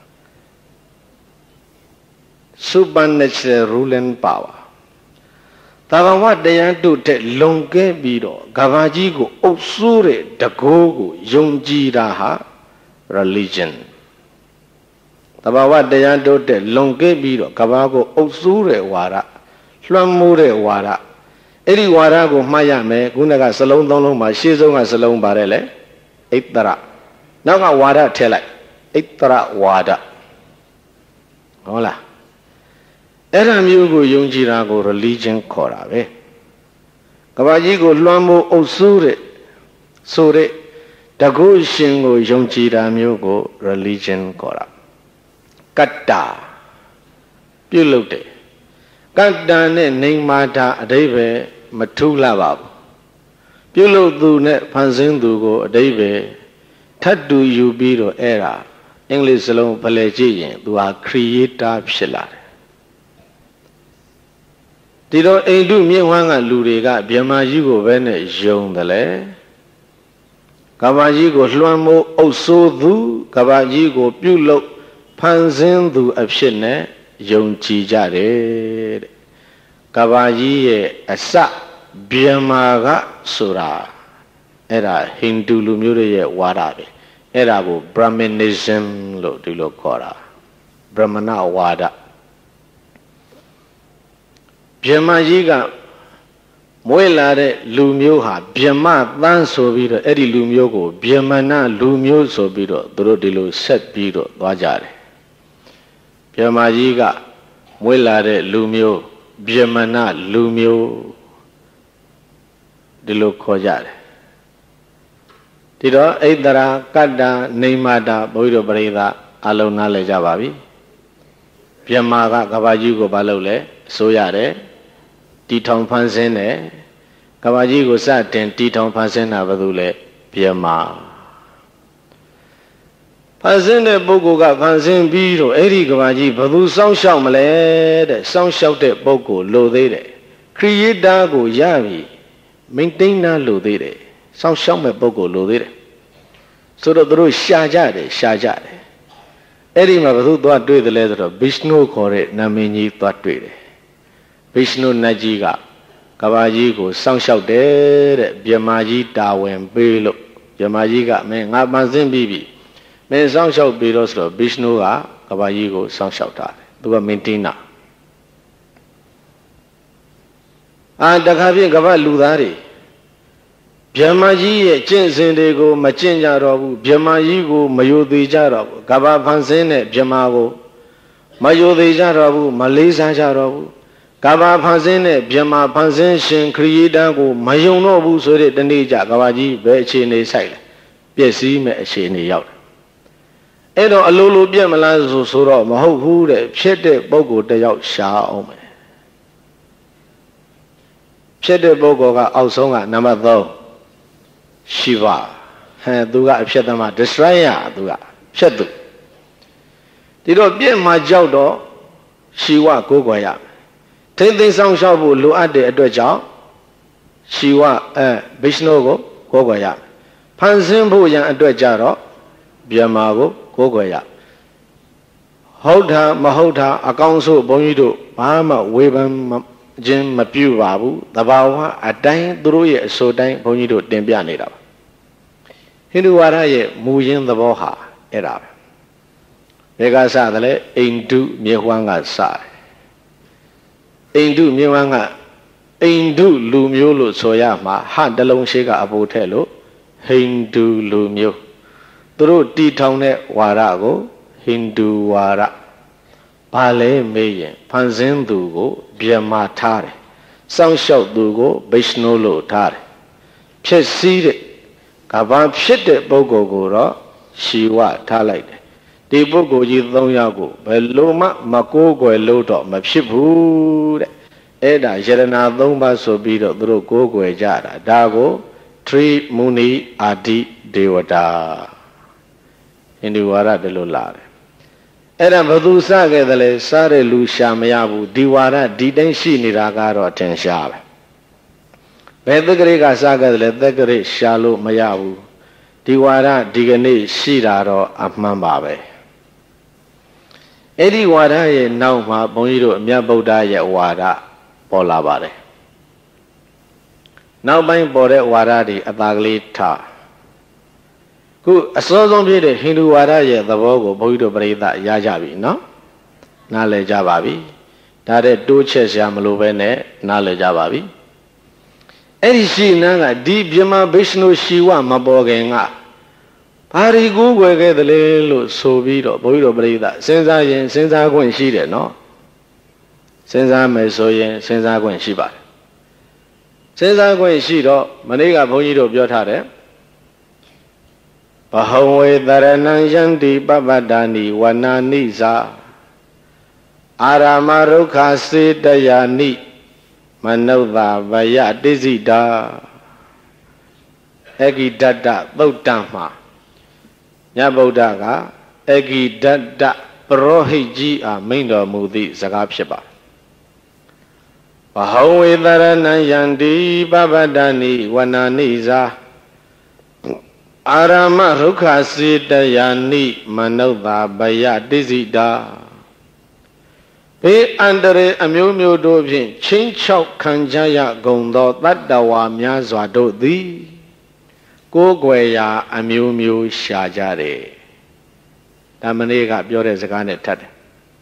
Speaker 1: Supernatural ruling power. Tabawa dayantu te longke biro gabaji ko obsure dagogo yongji raha religion. Tabawa dayantu te longke biro gabago obsure wara luamure wara. Eri wara ko maya me gunaga salong tolong ma shizonga salong barele ittara. Naga wara telai ittara wada. Hola. Era miugo yongjira go religion khora be. Kabaji go luambo osure sore dago shin go yongjira miugo religion khora. Katta pyuluk de. Katta ne neimata adaibe mathula ba bu. Pyuluk tu ne phansin tu go adaibe thattu yu pi ro era English salong phale ji yin tu ha creator phit la de. ဒီတော့အိန္ဒုမြင့်ဝမ်းကလူတွေကဗြဟ္မာကြီးကိုပဲနဲ့ယုံတယ်လေကဘာကြီးကိုလွှမ်းမိုးအုပ်ဆိုးသူကဘာကြီးကိုပြုလုပ်ဖန်ဆင်းသူအဖြစ်နဲ့ယုံကြည်ကြတယ်တဲ့ကဘာကြီးရဲ့အစဗြဟ္မာကဆိုတာအဲ့ဒါဟိန္ဒူလူမျိုးတွေရဲ့ဝါဒပဲအဲ့ဒါကို Brahmanism လို့ဒီလိုခေါ်တာဗြဟ္မဏဝါဒ ဗြဟ္မာကြီးကမွေးလာတဲ့လူမျိုးဟာဗြဟ္မသန်းဆိုပြီးတော့အဲ့ဒီလူမျိုးကိုဗြဟ္မဏလူမျိုးဆိုပြီးတော့သူတို့ဒီလိုဆက်ပြီးတော့သွားကြတယ်ဗြဟ္မာကြီးကမွေးလာတဲ့လူမျိုးဗြဟ္မဏလူမျိုးဒီလိုခေါ်ကြတယ်ဒီတော့ဣတရာကတ္တနေမတာဘုရားပရိသတ်အလုံးနားလည်ကြပါပြီဗြဟ္မာကကဘာကြီးကိုဘာလုပ်လဲဆိုရတယ်တီထောင်ဖန်ဆင်းတယ်ကဘာကြီးကိုစတင်တီထောင်ဖန်ဆင်းတာဘာလို့လဲဗြဟ္မာဖန်ဆင်းတဲ့ပုဂ္ဂိုလ်ကဖန်ဆင်းပြီးတော့အဲ့ဒီကဘာကြီးဘယ်သူစောင့်ရှောက်မလဲတဲ့စောင့်ရှောက်တဲ့ပုဂ္ဂိုလ်လိုသေးတယ်ခရီးတာကိုရပြီမိန်တိန်နာလိုသေးတယ်စောင့်ရှောက်မဲ့ပုဂ္ဂိုလ်လိုသေးတယ်ဆိုတော့သူတို့ရှာကြတယ်အဲ့ဒီမှာဘယ်သူသွားတွေ့တယ်လဲဆိုတော့ဗိஷ்ணுခေါ်တဲ့နာမည်ကြီးသွားတွေ့တယ်ဗိஷ்ணுနတ်ကြီးကကဘာကြီးကိုစောင့်ရှောက်တယ်တဲ့ဗြဟ္မာကြီးတာဝန်ပေးလို့ဗြဟ္မာကြီးကမင်းငါပန်းစင်းပြီးပြီမင်းစောင့်ရှောက်ပြီးတော့ဆိုတော့ဗိஷ்ணுကကဘာကြီးကိုစောင့်ရှောက်တာတယ်သူကမင်းတင်းနာတခါဖြင့်ကဘာလူသားတွေဗြဟ္မာကြီးရဲ့ကျင့်စဉ်တွေကိုမကျင့်ကြတော့ဘူးဗြဟ္မာကြီးကိုမယိုသေးကြတော့ဘူးကဘာဖန်ဆင်းတဲ့ဗြဟ္မာကိုမယိုသေးကြတော့ဘူးမလေးစားကြတော့ဘူးကဘာဖန်ဆင်းတဲ့ဗြဟ္မာဖန်ဆင်းရှင်ခရီးတန်းကိုမယုံတော့ဘူးဆိုတဲ့တနေ့ကျကဘာကြီးဘယ်အခြေအနေဆိုင်လဲပျက်စီးမဲ့အခြေအနေရောက်တယ်အဲ့တော့အလိုလိုပြက်မလားဆိုတော့မဟုတ်ဘူးတဲ့ဖြစ်တဲ့ပုဂ္ဂိုလ်တယောက်ရှားအောင်မယ်ဖြစ်တဲ့ပုဂ္ဂိုလ်ကအောက်ဆုံးကနံပါတ်3ရှိပါသူကအဖြစ်သမား destroyer သူကဖြစ်သူဒီတော့ပြည့်မှာကြောက်တော့ရှိဝကိုးကွယ်ရထိမ့်သိမ်းဆောင်ရှောက်ဖို့လိုအပ်တဲ့အတွက်ကြောင့်ရှိဝဗိஷ்ணுကိုကိုးကွယ်ရဖန်ဆင်းဖို့ရန်အတွက်ကြတော့ဗြဟ္မာကိုကိုးကွယ်ရဟုတ်တာမဟုတ်တာအကောင်းဆုံးဘုန်းကြီးတို့ဘာမှဝေဖန်ခြင်းမပြုပါဘူးတဘာဝအတိုင်းသူတို့ရဲ့အဆိုတိုင်းဘုန်းကြီးတို့တင်ပြနေတာပါဟိန္ဒူဝါဒရဲ့မူရင်းသဘောဟာအဲ့ဒါပဲဘယ်ကစတယ်လဲအိန္ဒုမြေဝမ်းကစတယ်အိန္ဒုမြေဝမ်းကအိန္ဒုလူမျိုးလို့ဆိုရမှာဟတလုံးရှိကအပူထက်လို့ဟိန္ဒူလူမျိုးသူတို့တီထောင်တဲ့ဝါဒကိုဟိန္ဒူဝါဒဘာလဲမေးရင်ဖန်ဆင်းသူကိုဗြဟ္မာထားတယ်စောင့်ရှောက်သူကိုဗိஷ்ணுလို့ထားတယ်ဖြစ်စည်းတဲ့ကဘာဖြစ်တဲ့ပုဂ္ဂိုလ်ကိုတော့ရှိဝထားလိုက်တယ်ဒီပုဂ္ဂိုလ်ကြီး3ယောက်ကိုဘယ်လိုမှမကိုးကွယ်လို့တော့မဖြစ်ဘူးတဲ့အဲ့ဒါယရဏ3ပါးဆိုပြီးတော့သူတို့ကိုးကွယ်ကြတာဒါကိုထရိမုနိအာတိဒေဝတာဟိန္ဒူဝါဒဒီလိုလာတယ်အဲ့ဒါဘယ်သူစခဲ့တယ်လဲစားတဲ့လူရှာမရဘူးဒီဝါဒဒီတိုင်းရှိနေတာကတော့ထင်ရှားပဲဘယ်သက္ကရေကစခဲ့တယ်လဲသက္ကရေရှာလို့မရဘူးဒီဝါဒဒီကနေ့ရှိတာတော့အမှန်ပါပဲအဲ့ဒီဝါဒရဲ့နောက်မှာဘုန်းကြီးတို့အမြတ်ဗုဒ္ဓရဲ့ဝါဒပေါ်လာပါတယ်နောက်ပိုင်းပေါ်တဲ့ဝါဒတွေအသာကလေးထားခုအစောဆုံးဖြစ်တဲ့ဟိန္ဒူဝါဒရဲ့သဘောကိုဘုန်းကြီးတို့ပြိဿရကြပြီနော်နားလည်ကြပါပြီဒါတဲ့တိုးချက်စရာမလိုပဲနဲ့နားလည်ကြပါပြီအဲ့ဒီရှိနန်းကဒီပြမဗိရှ္ဏုရှိဝမပေါ်ခင်ကဘာရီကူးွယ်ခဲ့တယ်လေလို့ဆိုပြီးတော့ဘုန်းကြီးတို့ပြိဿစဉ်းစားရင်စဉ်းစားခွင့်ရှိတယ်နော်စဉ်းစားမယ်ဆိုရင်စဉ်းစားခွင့်ရှိပါတယ်စဉ်းစားခွင့်ရှိတော့မနေ့ကဘုန်းကြီးတို့ပြောထားတယ်ဘဟံဝေတရဏံယန္တိပပတ္တာနိဝနာနိဇာအာရမရုက္ခစေတယာနိမနုဿဗယတိစိတာအဂိဒတ္တသုတ်တံမှာမြတ်ဗုဒ္ဓကအဂိဒတ္တပရောဟိတ်ကြီးအားမိန့်တော်မူသည့်စကားဖြစ်ပါဘဟံဝေတရဏံယန္တိပပတ္တာနိဝနာနိဇာအာရမရုက္ခစေတယာနိမနုဿဗယတိစိတာဘေးအန္တရာယ်အမျိုးမျိုးတို့ဖြင့်ချင်းချောက်ခံကြရကုန်သောတတ္တဝါများစွာတို့သည်ကိုယ်ွယ်ရာအမျိုးမျိုးရှာကြတယ်ဒါမနေ့ကပြောတဲ့စကားနဲ့ထပ်တယ်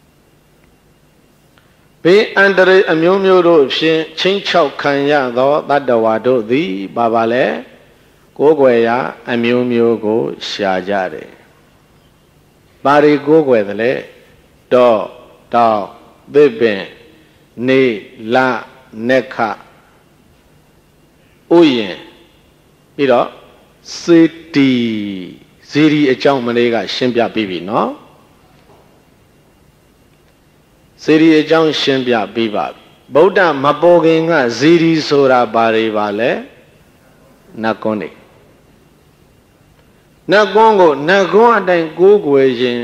Speaker 1: ဘေးအန္တရာယ်အမျိုးမျိုးတို့ဖြင့်ချင်းချောက်ခံရသောတတ္တဝါတို့သည်ဘာလဲကိုယ်ွယ်ရာအမျိုးမျိုးကိုရှာကြတယ်ဘာတွေကိုယ်ွယ်တယ်လဲတော့တောက်သစ်ပင်နေလနက္ခဥယျင်ပြီးတော့စေတီဇီရီအကြောင်းမလေးကရှင်းပြပြီးပြီနော်ဇီရီအကြောင်းရှင်းပြပြီးပါဗုဒ္ဓမပေါ်ခင်ကဇီရီဆိုတာဘာတွေပါလဲနတ်ကွန်းတွေနတ်ကွန်းကိုနတ်ကွန်းအတိုင်းကိုးကွယ်ရင်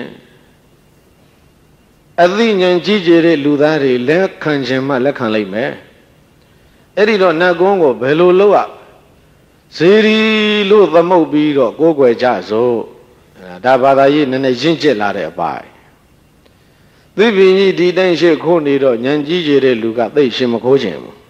Speaker 1: အသိဉာဏ်ကြီးကျယ်တဲ့လူသားတွေလက်ခံခြင်းမှလက်ခံလိုက်မယ်အဲ့ဒီတော့နတ်ကွန်းကိုဘယ်လိုလုပ်ရဇေရီလို့သမုတ်ပြီးတော့ကိုးကွယ်ကြစို့ဒါဘာသာရေးနည်းနည်းရင့်ကျက်လာတဲ့အပိုင်းသိပင်ကြီးဒီတိုင်းရှိခိုးနေတော့ဉာဏ်ကြီးကျယ်တဲ့လူကသိရှင်မခိုးခြင်းဘူး